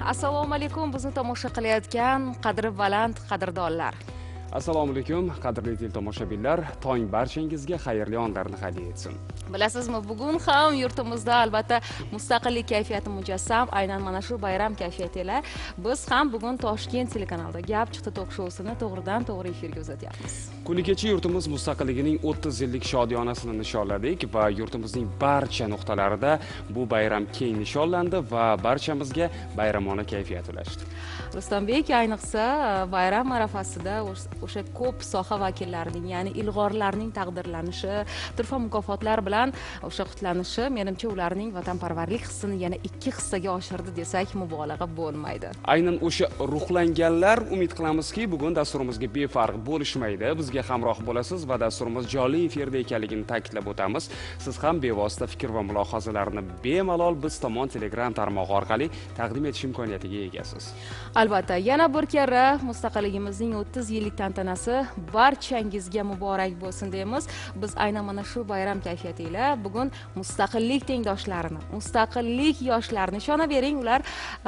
Assalomu alaykum, bizni tomosha qilayotgan qadri baland qadrdonlar. Assalomu alaykum, qadrli tomoshabinlar. Tong barchangizga xayrli onlarni hadya etsin. Bilasizmi, bugun ham yurtimizda albatta mustaqillik kayfiyati mujassam, aynan mana shu bayram kayfiyati ila biz ham bugun Toshkent telekanalida Gap chiqdi tok-shousini to'g'ridan-to'g'ri efirga uzatyapmiz. Kuni kecha yurtimiz mustaqilligining 30 yillik shodiyonasini nishonladik va yurtimizning barcha nuqtalarida bu bayram keng nishonlandi va barchamizga bayramona kayfiyat ulashdi. Rustonbek ayniqsa bayram arafasida o'sha ko'p soha vakillarining, ya'ni ilg'orlarning taqdirlanishi, turfa mukofotlar bilan o'sha qutlanishi menimcha ularning vatanparvarlik hissini yana 2 hissaga oshirdi desak mubolag'a bo'lmaydi. Aynan o'sha ruhlanganlar umid qilamizki, bugun dasturimizga befarq bo'lishmaydi, bizga hamroh bo'lasiz va dasturimiz jonli efirda ekanligini ta'kidlab o'tamiz. Siz ham bevosita fikr va mulohazalarni bemalol biz tomon Telegram tarmog'i orqali taqdim etish imkoniyatiga egasiz. Albatta, yana bir karra mustaqilligimizning 30 yillik tantanasi barchangizga muborak bo'lsin deymiz. Biz aynan mana shu bayram kayfiyati ila bugun mustaqillik tengdoshlarini, mustaqillik yoshlarini ishonavering, ular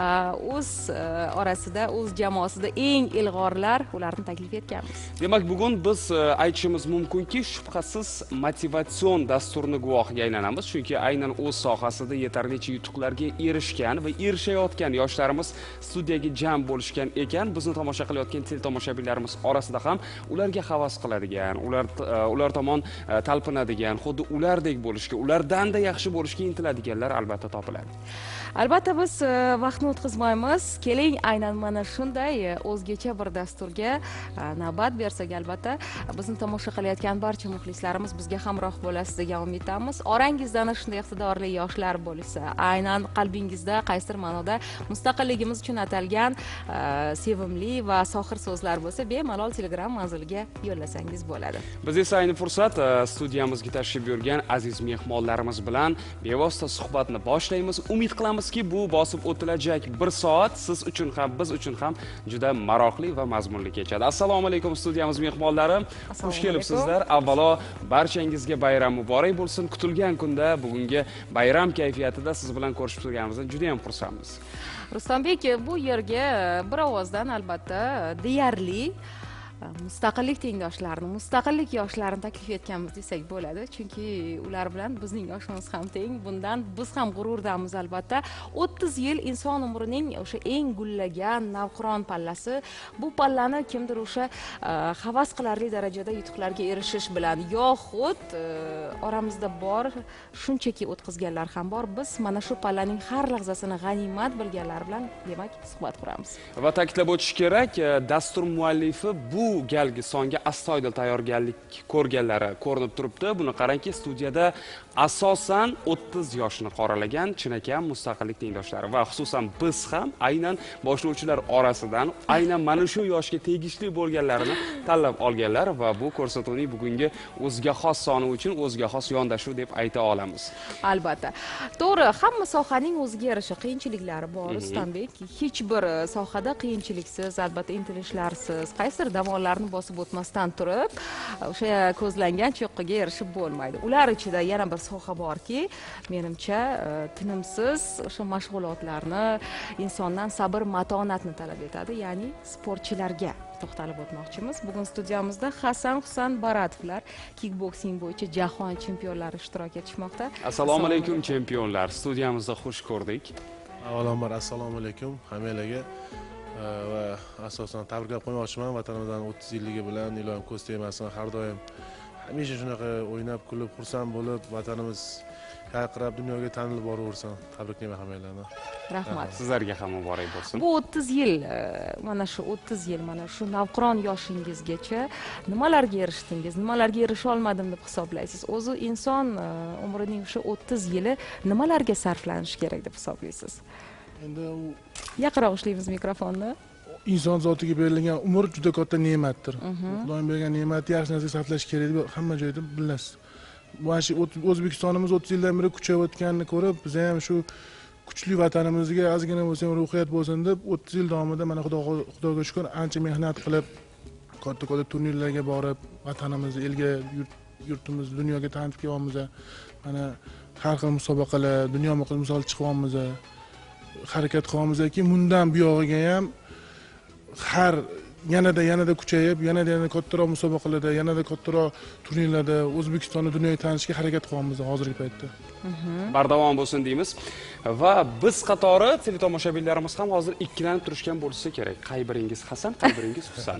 o'z orasida, o'z jamoasida eng ilg'orlar, ularni taklif etganmiz. Demak, bugun biz aytishimiz mumkinki, shubhasiz motivatsion dasturni guvohiga aylanamiz, chunki aynan o'z sohasida yetarlicha yutuqlarga erishgan va erishayotgan yoshlarimiz studiyaga jam bo'lishgan ekan. Bizni tomosha qilayotgan teletomoshabinlarimiz orasida ham ularga havas qiladigan, ular tomon talpinadigan, xuddi ulardek bo'lishga, ulardan-da yaxshi bo'lishga intiladiganlar albatta topiladi. Albatta biz vaqtni o'tkazmaymiz. Keling, aynan mana shunday o'zgacha bir dasturga navbat bersak, albatta bizni tomosha qilayotgan barcha muxlislarimiz bizga hamroh bo'lasiz degan umiddamiz. Orangizda ana shunday iqtidorli yoshlar bo'lsa, aynan qalbingizda qaysidir ma'noda mustaqilligimiz uchun atalgan sevimli va sohir so'zlar bo'lsa, bemalol Telegram manziliga yo'llasangiz bo'ladi. Biz esa ayni fursat studiyamizga tashrif buyurgan aziz mehmonlarimiz bilan bevosita suhbatni boshlaymiz. Umid qilamizki, bu bosib o'tilajak 1 soat siz uchun ham, biz uchun ham juda maroqli va mazmunli kechadi. Assalomu alaykum studiyamiz mehmonlari. Xush kelibsizlar. Avvalo barchangizga bayram muborak bo'lsin. Kutilgan kunda bugungi bayram kayfiyatida siz bilan ko'rishib turganimizdan juda ham xursandmiz. Rustonbek, bu yerga bir ovozdan albatta deyarli mustaqillik tengdoshlarini, mustaqillik yoshlarini taklif etganmiz desak bo'ladi, chunki ular bilan bizning yoshimiz ham teng. Bundan biz ham g'ururdamiz albatta. 30 yil inson umrining o'sha eng gullagan navqiron pallasi. Bu pallani kimdir o'sha havas qilarli darajada yutuqlarga erishish bilan yoxud oramizda bor, shunchaki o'tkazganlar ham bor. Biz mana shu pallaning har lahzasini g'animat bilganlar bilan demak suhbat quramiz. Va ta'kidlab o'tish kerak, dastur muallifi bu galgi songa astoydil tayyorgarlik ko'rganlari ko'rinib turibdi. Buni qarangki, studiyada asosan 30 yoshni qoralagan chinakam mustaqillik tengdoshlari va xususan biz ham aynan boshlovchilar orasidan aynan mana shu yoshga tegishli bo'lganlarini tanlab olganlar va bu ko'rsatuvning bugungi o'ziga xos soni uchun o'ziga xos yondashuv deb ayta olamiz. Albatta. To'g'ri, hamma sohaning o'ziga yarasha qiyinchiliklari bor, Rustonbek. Hech bir sohada qiyinchiliksiz, albatta intilishlarsiz, qaysidir zamonlarni bosib o'tmasdan turib, o'sha ko'zlangan cho'qqiga erishib bo'lmaydi. Ular ichida yana bir soha borki, menimcha tinimsiz o'sha mashg'ulotlarni, insondan sabr, matonatni talab etadi, ya'ni sportchilarga to'xtalib o'tmoqchimiz. Bugun studiyamizda Hasan Husan Baratovlar kickboksing bo'yicha jahon chempionlari ishtirok etishmoqda. Assalomu alaykum chempionlar. Studiyamizda xush ko'rdik. Avvalambor assalomu alaykum hammalarga va asosan tabriklab qo'ymoqchiman vatanimizning 30 yilligi bilan. Ilohim ko'z tegmasin, har doim hamisha shunaqa o'ynab, kulib, xursand bo'lib, vatanimiz yarqirab dunyoga tanilib boraversin. Tabriklayman hammalarni. Rahmat. Sizlarga ham muborak bo'lsin. Bu 30 yil, mana shu 30 yil, mana shu navqiron yoshingizgacha nimalarga erishdingiz, nimalarga erisha olmadim deb hisoblaysiz? O'zi inson umrining o'sha 30 yili nimalarga sarflanishi kerak deb hisoblaysiz? Endi u yaqinroq ushlaymiz mikrofonni. inson zotiga berilgan umr juda katta ne'matdir. Xudoning bergan ne'matni yaxshi narsaga sarflash kerak deb hamma joyda bilasiz. Mana shu O'zbekistonimiz 30 yildan beri kuchayotganini ko'rib, biz ham shu kuchli vatanimizga ozgina bo'lsa ham ruhiyat bo'lsin deb 30 yil davomida mana Xudoga shukr ancha mehnat qilib, katta turnirlarga borib, vatanimizni, elga, yurtimizni dunyoga tanitib kelyapmiz. Mana har xil musobaqalar, dunyo misol chiqyapmiz. harakat qilyapmizki, bundan buyog'iga ham har yanada kuchayib, yanada kattaroq musobaqalarda, yanada kattaroq turnirlarda O'zbekistonni dunyoga tanishga harakat qilyapmiz hozirgi paytda. Bardavom bo'lsin deymiz. Va biz qatori teletomoshabinlarimiz ham hozir ikkilanib turishgan bo'lsa kerak. Qay biringiz Hasan, qay biringiz Husan?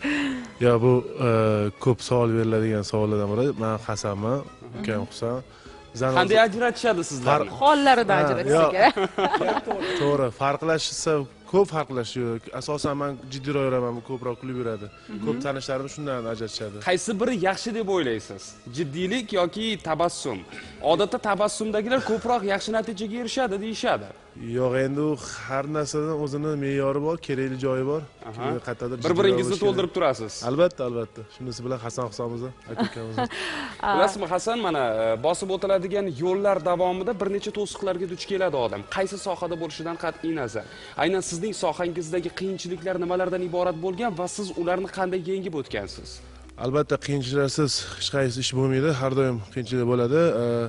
Ya bu ko'p savol beriladigan savollardan biri. Men Hasanman, ukam Husan. Qanday ajratishadi sizlarni? Hollaridan ajratsa kerak. To'g'ri, farqlashsa ko'p farqlash yo'q. Asosan men jiddiyroq yuraman, ko'proq kulib yuradi. Ko'p tanishlarim shundan ajratishadi. Qaysi biri yaxshi deb o'ylaysiz? Jiddiylik yoki tabassum? Odatda tabassumdagilar ko'proq yaxshi natijaga erishadi deyshadi. Yo'q, endi u har narsadan o'zini me'yori bor, kerakli joyi bor. Qayerdadir bir-biringizni to'ldirib turasiz. Albatta. Shunisi bilan Hasan Husanimizni, aka-ukamizni. Bilasizmi Hasan, mana bosib o'tiladigan yo'llar davomida bir necha to'siqlarga duch keladi odam. Qaysi sohada bo'lishidan qat'iy nazar. Aynan sizning sohangizdagi qiyinchiliklar nimalardan iborat bo'lgan va siz ularni qanday yengib o'tgansiz? Albatta qiyinchiliklarsiz hech qaysi ish bo'lmaydi, har doim qiyinchilik bo'ladi.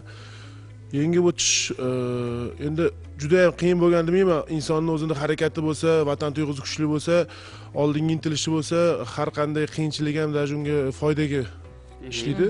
Yengib o'tish endi juda ham qiyin bo'lgan demayman. Insonning o'zida harakati bo'lsa, vatan tuyg'usi kuchli bo'lsa, oldinga intilishi bo'lsa, har qanday qiyinchilik ham даже unga foydaga ishlaydi.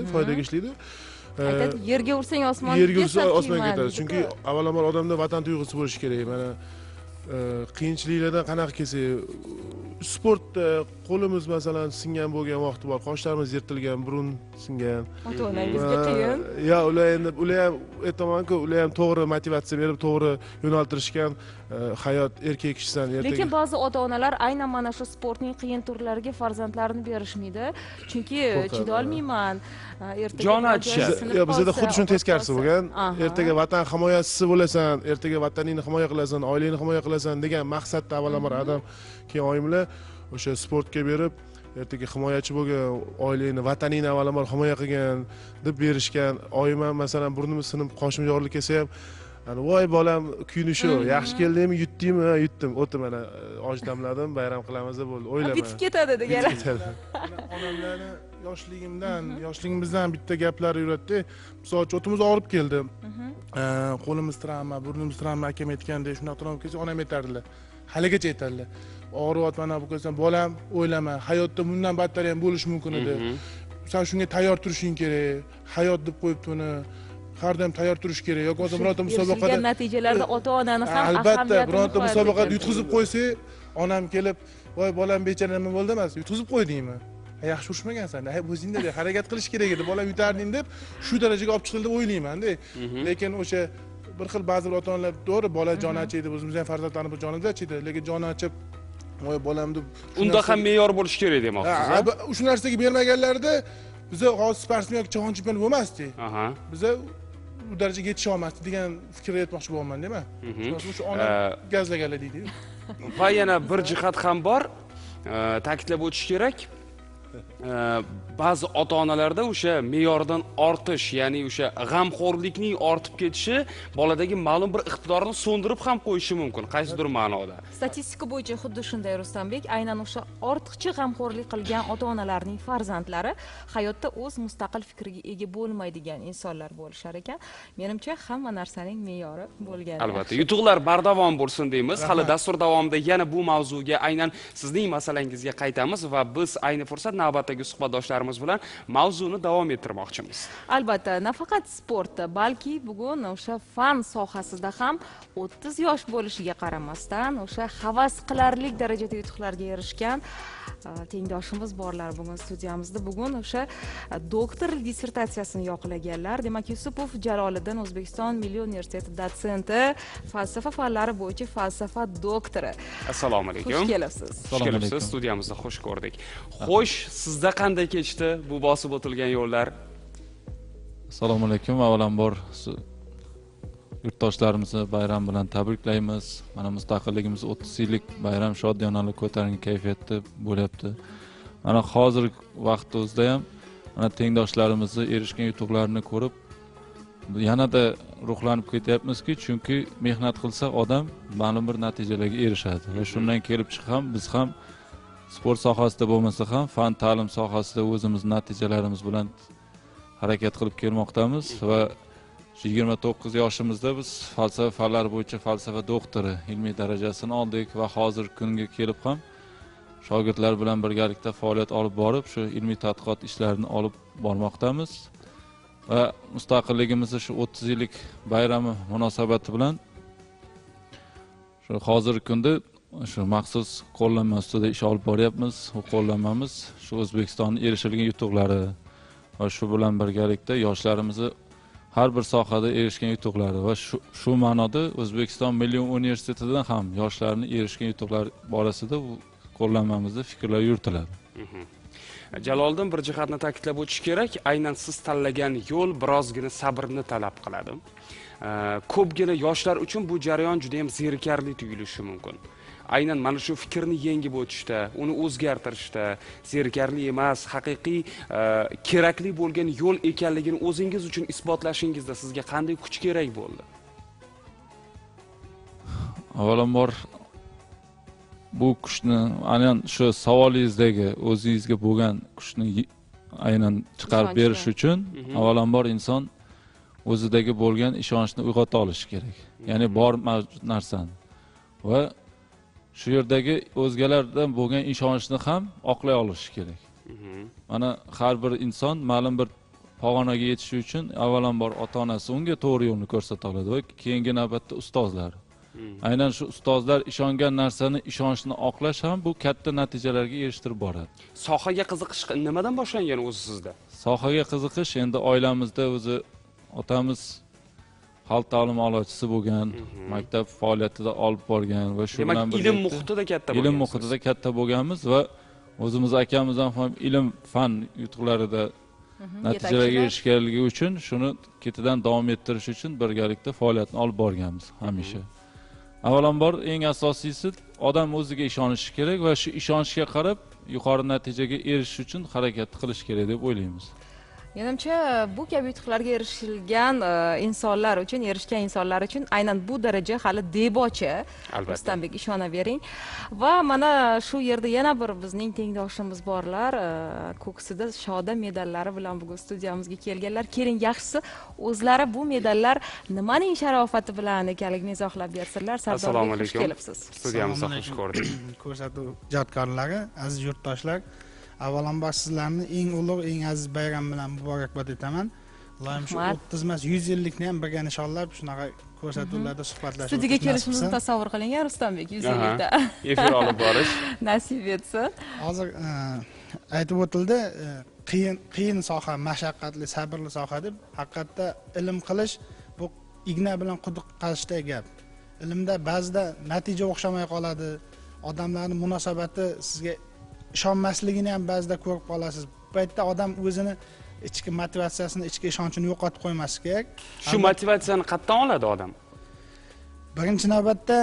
Aytadi, yerga ursang osmonga yerga ursa osmonga ketadi. Chunki avvalambor odamda vatan tuyg'usi bo'lishi kerak. Mana qiyinchiliklardan qanaqa kelsak, sportda qo'limiz masalan singan bo'lgan vaqti bor, qoshlarimiz yirtilgan, burun singan. Ota-onangizga qiyin. Ya, ular ham aytaman-ku, ular ham to'g'ri motivatsiya berib, to'g'ri yo'naltirishgan hayot erkak kishidan ertaga. Lekin ba'zi ota-onalar aynan mana shu sportning qiyin turlariga farzandlarini berishmaydi. Chunki chidolmayman. Ertaga jon achishadi. Yo, bizda xuddi shuni teskarisi bo'lgan. Ertaga vatan himoyachisi bo'lasan, ertaga vataningni himoya qilasan, oilangni himoya qilasan degan maqsadda avvalambor adam keyin oyimlar o'sha sportga berib, ertaga himoyachi bo'lgan, oilangni, vataningni avvalambor himoya qilgan deb berishgan. Oyim ham masalan burnimiz sinib, qoshim yorilib kelsa ham, voy bolam kuyinishi, yaxshi keldingmi, yutdingmi? Yutdim. O'tib mana osh damladim, bayram qilamiz deb bo'ldi. O'ylayman. Bitib ketadi deganlar. Onamlarni yoshligimizdan bitta gaplar yuradi. Misol uchun o'timiz og'rib keldi. Qo'limiz tiranma, burnimiz tiranma akam aytgandek, shunaqa turib kelsa onam aytardilar. Haligacha aytardilar. Og'riyapman bu qilsam, bolam o'ylama, hayotda bundan battar ham bo'lishi mumkin edi. Sen shunga tayyor turishing kerak. Hayot deb qo'yibdi uni. Har doim tayyor turish kerak. Yoki o'zim birorta musobaqada natijalarda ota-onani ham albatta birorta musobaqada yutqizib qo'ysa, onam kelib, "Voy bolam bechara nima bo'ldi emas, yutqizib qo'ydingmi? Yaxshi urishmagansan, o'zingda harakat qilish kerak edi, bolam yutarding" deb shu darajaga olib chiqildi deb o'ylayman-da. Lekin o'sha bir xil ba'zi ota-onalar to'g'ri, bola jon achiydi, o'zimiz ham farzandlarimiz jonimiz achiydi, lekin jon achib, "Voy bolam" deb unda ham me'yor bo'lish kerak demoqchisiz. Shu narsaga bermaganlarida biz hozir sportsmen yoki jahon chempioni bo'lmasdik. Biz bu darajaga yetisha olmasdik degan fikrga yetmoqchi bo'lyapman-da men. Shu ona gazlaganlar deydi-yu. Va yana bir jihat ham bor, ta'kidlab o'tish kerak. Ba'zi ota-onalarda o'sha me'yordan ortish, ya'ni o'sha g'amxo'rlikning ortib ketishi boladagi ma'lum bir iqtidorni so'ndirib ham qo'yishi mumkin, qaysidir ma'noda. Statistika bo'yicha xuddi shunday Ruslanbek, aynan o'sha ortiqcha g'amxo'rlik qilgan ota-onalarning farzandlari hayotda o'z mustaqil fikriga ega bo'lmaydigan insonlar bo'lishar ekan. Menimcha hamma narsaning me'yori bo'lgan. Albatta, yutuqlar bardavom bo'lsin deymiz. Hali dastur davomida yana bu mavzuga, aynan sizning masalangizga qaytamiz va biz ayni fursat navbatdagi suhbatdoshlarimiz bilan mavzuni davom ettirmoqchimiz. Albatta, nafaqat sportda, balki bugun o'sha fan sohasida ham 30 yosh bo'lishiga qaramasdan o'sha havas qilarlik darajada yutuqlarga erishgan tengdoshimiz borlar bugun studiyamizda. Bugun o'sha doktorlik dissertatsiyasini yoqlaganlar. Demak, Yusupov Jaloliddin O'zbekiston Milliy universiteti dotsenti, falsafa fanlari bo'yicha falsafa doktori. Assalomu alaykum. Xush kelibsiz. Xush kelibsiz. Studiyamizda xush ko'rdik. Xo'sh, sizda qanday kechdi bu bosib o'tilgan yo'llar? Assalomu alaykum. Avvalambor yurtdoshlarimizni bayram bilan tabriklaymiz. Mana mustaqilligimiz 30 yillik bayram shodiyonali ko'tarinki kayfiyatda bo'lyapti. Mana hozirgi vaqtimizda ham mana tengdoshlarimizni erishgan yutuqlarini ko'rib yanada ruhlanib ketyapmizki, chunki mehnat qilsa odam ma'lum bir natijalarga erishadi va shundan kelib chiqib biz ham sport sohasida bo'lmasa ham fan ta'lim sohasida o'zimiz natijalarimiz bilan harakat qilib kelmoqdamiz va 29 yoshimizda biz falsafa fanlari bo'yicha falsafa doktori ilmiy darajasini oldik va hozirgi kunga kelib ham shogirdlar bilan birgalikda faoliyat olib borib, shu ilmiy tadqiqot ishlarini olib bormoqdamiz. Va mustaqilligimizni shu 30 yillik bayrami munosabati bilan shu hozirgi kunda shu maxsus qo'llanma ustida ish olib boryapmiz. Bu qo'llanmamiz shu O'zbekistonning erishilgan yutuqlari va shu bilan birgalikda yoshlarimizni har bir sohada erishgan yutuqlari va shu ma'noda O'zbekiston Milliy universitetidan ham yoshlarning erishgan yutuqlari borasida bu qo'llanmamizda fikrlar yuritiladi. Jaloliddin, bir jihatni ta'kidlab o'tish kerak, aynan siz tanlagan yo'l birozgina sabrni talab qiladi. Ko'pgina yoshlar uchun bu jarayon juda ham zerikarli tuyulishi mumkin. Aynan mana shu fikrni yengib o'tishda, uni o'zgartirishda zerikarli emas, haqiqiy kerakli bo'lgan yo'l ekanligini o'zingiz uchun isbotlashingizda sizga qanday kuch kerak bo'ldi? Avvalambor bu kuchni aynan shu savolingizdagi o'zingizga bo'lgan kuchni aynan chiqarib berish uchun avvalambor inson o'zidagi bo'lgan ishonchni uyg'ota olishi kerak. Ya'ni bor narsani va shu yerdagi o'zgalardan bo'lgan ishonchni ham oqlay olishi kerak. Mana har bir inson ma'lum bir pog'onaga yetishi uchun avvalambor ota-onasi unga to'g'ri yo'lni ko'rsata oladi va keyingi navbatda ustozlar. Aynan shu ustozlar ishongan narsani, ishonchni oqlash ham bu katta natijalarga erishtirib boradi. Sohaga qiziqish nimadan boshlangan o'zi sizda? Sohaga qiziqish endi oilamizda o'zi otamiz xalq ta'limi a'lochisi bo'lgan, maktab faoliyatida olib borgan va shu bilan birga ilm muhitida katta bo'lgan. Ilm muhitida katta bo'lganmiz va o'zimiz akamizdan ham ilm fan yutuqlarida natijalarga erishganligi uchun shuni ketidan davom ettirish uchun birgalikda faoliyatni olib borganmiz hamisha. Avvalambor eng asosiysi odam o'ziga ishonishi kerak va shu ishonchga qarab yuqori natijaga erishish uchun harakat qilish kerak deb o'ylaymiz. Menimcha bu kabi yutuqlarga erishgan insonlar uchun aynan bu daraja hali debochi. Rustamdek ishonavering. Va mana shu yerda yana bir bizning tengdoshimiz borlar, ko'ksida Shoda medallari bilan bugun studiyamizga kelganlar. Keling, yaxshisi o'zlari bu medallar nimaning sharofati bilan ekanligini izohlab bersinlar. Assalomu alaykum. Kelibsiz. Studiyamizga xush ko'rdik. Ko'rsatuv ijodkorlari, aziz yurtdoshlar, avvalambor sizlarni eng ulug', eng aziz bayram bilan muborakbod etaman. Allohim shu 30 emas 100 yillikni ham birga nishonlab shunaqa ko'rsatuvlarda suhbatlashib studiyaga kelishimizni tasavvur qiling, Rustamdek, 100 yillikda. Efir olib borish nasib etsin. Hozir aytib o'tildi, qiyin soha, mashaqqatli, sabrli soha deb. Haqiqatda ilm qilish bu igna bilan quduq qazishdek gap. Ilmda ba'zida natija o'xshamay qoladi. Odamlarning munosabati sizga ishonmasligini ham ba'zida ko'rib qolasiz. Bu paytda odam o'zini ichki motivatsiyasini, ichki ishonchini yo'qotib qo'ymasligi kerak. Shu motivatsiyani qayerdan oladi odam? Birinchi navbatda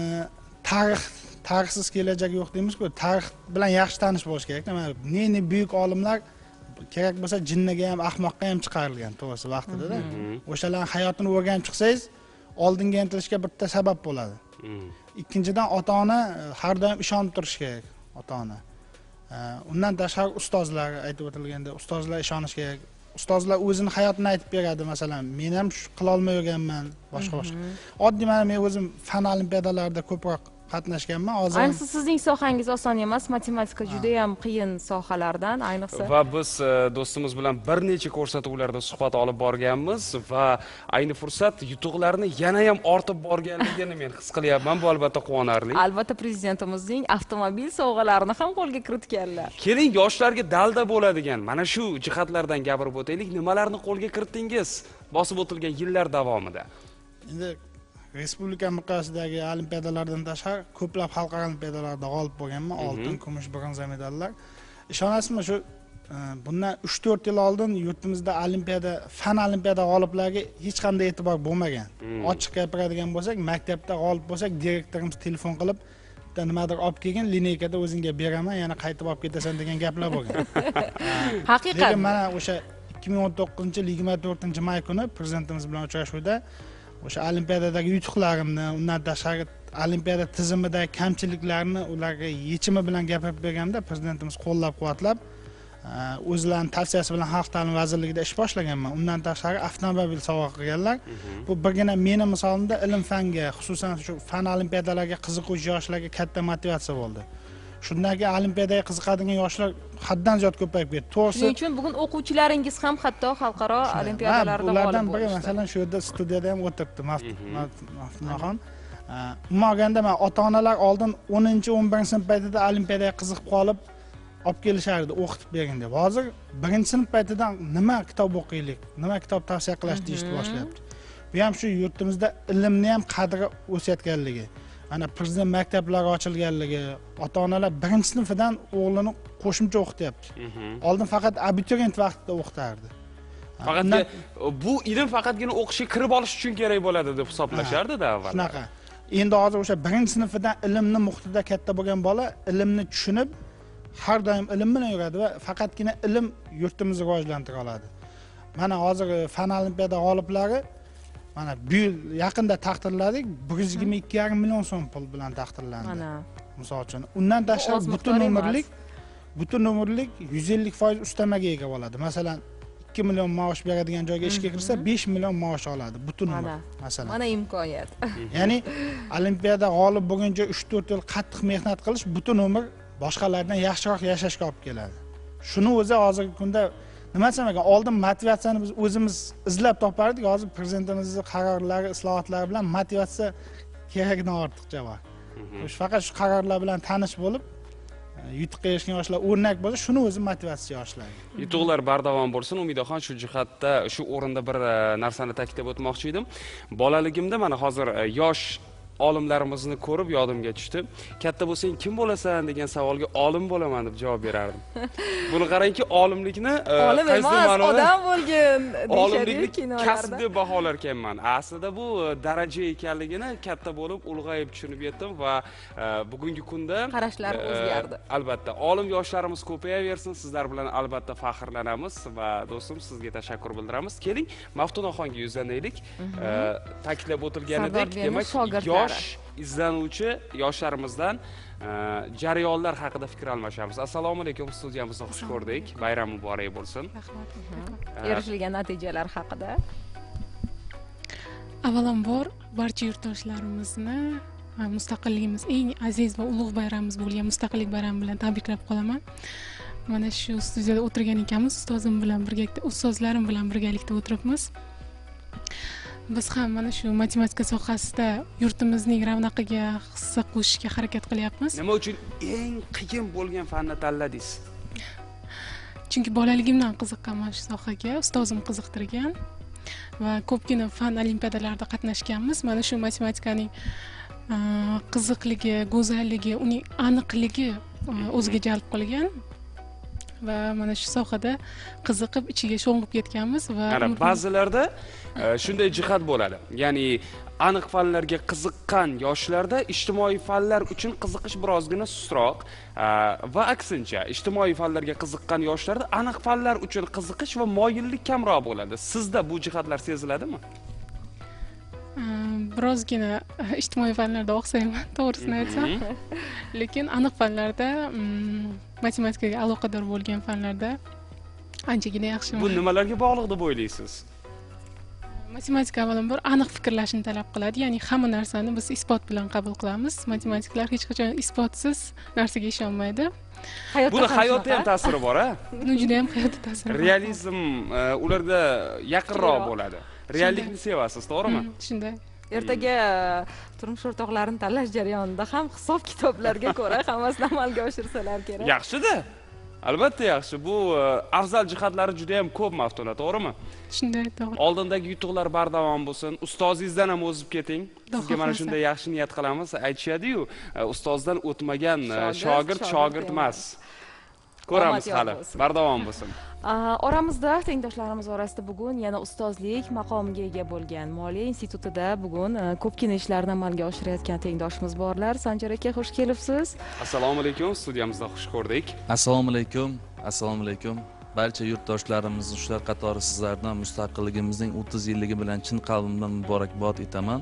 tarixsiz kelajak yo'q deymiz-ku, tarix bilan yaxshi tanish bo'lish kerak. Ne buyuk olimlar kerak bo'lsa jinniga ham, ahmoqqa ham chiqarilgan to'g'risi vaqtida-da. O'shalarning hayotini o'rganib chiqsangiz, oldinga intilishga bitta sabab bo'ladi. Ikkinchidan, ota-ona har doim ishonib turish kerak, ota-ona. Undan tashqari ustozlar aytib o'tilganda, ustozlar ishonish kerak. Ustozlar o'zining hayotini aytib beradi, masalan, men ham shu qila olmay yurganman, boshqa. Oddiy men o'zim fan olimpiadalarida ko'proq qatnashganman. Hozir ayniqsa sizning sohangiz oson emas, matematika juda ham qiyin sohalardan, ayniqsa. Va biz do'stimiz bilan bir necha ko'rsatuvlarda suhbat olib borganmiz va ayni fursat yutuqlarni yana ham ortib borganligini men his qilyapman. Bu albatta quvonarli. Albatta prezidentimizning avtomobil sovg'alarini ham qo'lga kiritganlar. Keling, yoshlarga dalda bo'ladigan mana shu jihatlardan gapirib o'taylik. Nimalarni qo'lga kiritdingiz bosib o'tilgan yillar davomida? Endi respublika miqyosidagi olimpiadalardan tashqari ko'plab xalqaro olimpiadalarda g'olib bo'lganman, oltin, kumush, bronza medallar. Ishonasizmi, shu bundan 3-4 yil oldin yurtimizda fan olimpiada g'oliblariga hech qanday e'tibor bo'lmagan. Ochiq gapiradigan bo'lsak, maktabda g'olib bo'lsak, direktorimiz telefon qilib, nimadir olib kelgin, lineykada o'zingga beraman, yana qaytib olib ketasan degan gaplar bo'lgan. Haqiqat. Lekin mana o'sha 2019-yil 24-may kuni prezidentimiz bilan uchrashuvda o'sha olimpiadadagi yutuqlarimni, undan tashqari olimpiada tizimidagi kamchiliklarni ularga yechimi bilan gapirib berganda prezidentimiz qo'llab-quvvatlab o'zlarining tavsiyasi bilan Xalq ta'limi vazirligida ish boshlaganman. Undan tashqari avtomobil sovg'a qilganlar. Bu birgina meni misolimda ilm fanga, xususan shu fan olimpiadalariga qiziquvchi yoshlarga katta motivatsiya bo'ldi. Shundan keyin olimpiadaga qiziqadigan yoshlar haddan ziyod ko'payib ketdi. To'g'risi. Shuning uchun bugun o'quvchilaringiz ham hatto xalqaro olimpiadalarda ulardan biri masalan shu yerda studiyada ham o'tiribdi, Maftunaxon. Umuman olganda men ota-onalar oldin 10-11 sinf paytida olimpiadaga qiziqib qolib olib kelishardi, o'qitib bering deb. Hozir 1-sinf paytidan nima kitob o'qiylik, nima kitob tavsiya qilish deyishni boshlayapti. Bu ham shu yurtimizda ilmni ham qadri o'sayotganligi. Ana prezident maktablari ochilganligi, ota-onalar 1-sinfdan o'g'lini qo'shimcha o'qityapti. Oldin faqat abituriyent vaqtida o'qitardi. Faqat bu ilm faqatgina o'qishga kirib olish uchun kerak bo'ladi deb hisoblashardi-da avval. Shunaqa. Endi hozir o'sha 1-sinfdan ilmni muhitida katta bo'lgan bola ilmni tushunib, har doim ilm bilan yuradi va faqatgina ilm yurtimizni rivojlantira oladi. Mana hozir fan olimpiada g'oliblari mana bu yil yaqinda taqdirladik, 122,5 million so'm pul bilan taqdirlandi. Mana misol uchun. Undan tashqari butun umrlik 150% ustamaga ega bo'ladi. Masalan, 2 million maosh beradigan joyga ishga kirsa 5 million maosh oladi butun umr. Masalan. Mana imkoniyat. Ya'ni olimpiada g'olib bo'lguncha 3-4 yil qattiq mehnat qilish butun umr boshqalardan yaxshiroq yashashga olib keladi. Shuni o'zi hozirgi kunda nima desam ekan, oldin motivatsiyani biz o'zimiz izlab topardik, hozir prezidentimizning qarorlari, islohotlari bilan motivatsiya kerakdan ortiqcha bor. Faqat shu qarorlar bilan tanish bo'lib, yutuqqa erishgan yoshlar o'rnak bo'lsa, shuni o'zi motivatsiya yoshlarga. Yutuqlar bardavom bo'lsin. Umidaxon shu jihatda, shu o'rinda bir narsani ta'kidlab o'tmoqchi edim. Bolaligimda mana hozir yosh olimlarimizni ko'rib yodimga tushdi. Katta bo'lsang kim bo'lasan degan savolga olim bo'laman deb javob berardim. Buni qarangki, olimlikni qaysi ma'noda odam bo'lgan olimlikni kasb deb baholar ekanman. Aslida bu daraja ekanligini katta bo'lib ulg'ayib tushunib yetdim va bugungi kunda qarashlar o'zgardi. Albatta, olim yoshlarimiz ko'payaversin. Sizlar bilan albatta faxrlanamiz va do'stim sizga tashakkur bildiramiz. Keling, Maftunaxonga yuzlanaylik. Ta'kidlab o'tilganidek, demak, izlanuvchi yoshlarimizdan jarayonlar haqida fikr almashamiz. Assalomu alaykum, studiyamizda xush ko'rdik. Bayram muborak bo'lsin. Rahmat. Erishilgan natijalar haqida. Avvalambor barcha yurtdoshlarimizni mustaqilligimiz eng aziz va ulug' bayramimiz bo'lgan Mustaqillik bayrami bilan tabriklab qolaman. Mana shu studiyada o'tirgan ekanmiz, ustozlarim bilan birgalikda o'tiribmiz. Biz ham mana shu matematika sohasida yurtimizning ravnaqiga hissa qo'shishga harakat qilyapmiz. Nima uchun eng qiyin bo'lgan fanni tanladingiz? Chunki bolaligimdan qiziqqanman shu sohaga, ustozim qiziqtirgan va ko'pgina fan olimpiadalarida qatnashganmiz. Mana shu matematikaning qiziqligi, go'zalligi, uning aniqligi o'ziga jalb qilgan va mana shu sohada qiziqib ichiga sho'ng'ib ketganmiz va ba'zilarda shunday jihat bo'ladi. Ya'ni aniq fanlarga qiziqqan yoshlarda ijtimoiy fanlar uchun qiziqish birozgina sustroq va aksincha, ijtimoiy fanlarga qiziqqan yoshlarda aniq fanlar uchun qiziqish va moyillik kamroq bo'ladi. Sizda bu jihatlar seziladimi? Birozgina ijtimoiy fanlarda o'xshayman, to'g'risini aytsam. Lekin aniq fanlarda, matematikaga aloqador bo'lgan fanlarda anchagina yaxshiman. Bu nimalarga bog'liq deb o'ylaysiz? Matematika avvalambor aniq fikrlashni talab qiladi. Ya'ni hamma narsani biz isbot bilan qabul qilamiz. Matematiklar hech qachon isbotsiz narsaga ishonmaydi. Buni hayotda ham ta'siri bor-a? Buni juda ham hayotda ta'siri bor. Realizm ularda yaqinroq bo'ladi. Reallikni sevasiz, to'g'rimi? Shunday. Ertaga turmush o'rtoqlarini tanlash jarayonida ham hisob kitoblarga ko'ra hammasini amalga oshirsalar kerak. Yaxshi-da. Albatta yaxshi. Bu afzal jihatlari juda ham ko'p, Maftuna, to'g'rimi? Shunday, to'g'ri. Oldindagi yutuqlar bardavom bo'lsin. Ustozingizdan ham o'zib keting. Sizga mana shunday yaxshi niyat qilamiz. Aytishadi-yu, ustozdan o'tmagan shogird emas. Ko'ramiz hali. Bardavom bo'lsin. Oramizda tengdoshlarimiz orasida bugun yana ustozlik maqomiga ega bo'lgan Moliya institutida bugun ko'pgina ishlarni amalga oshirayotgan tengdoshimiz borlar. Sanjar aka, xush kelibsiz. Assalomu alaykum, studiyamizda xush ko'rdik. Assalomu alaykum. Assalomu alaykum. Barcha yurtdoshlarimiz shular qatori sizlardan mustaqilligimizning 30 yilligi bilan chin qalbimdan muborakbod etaman.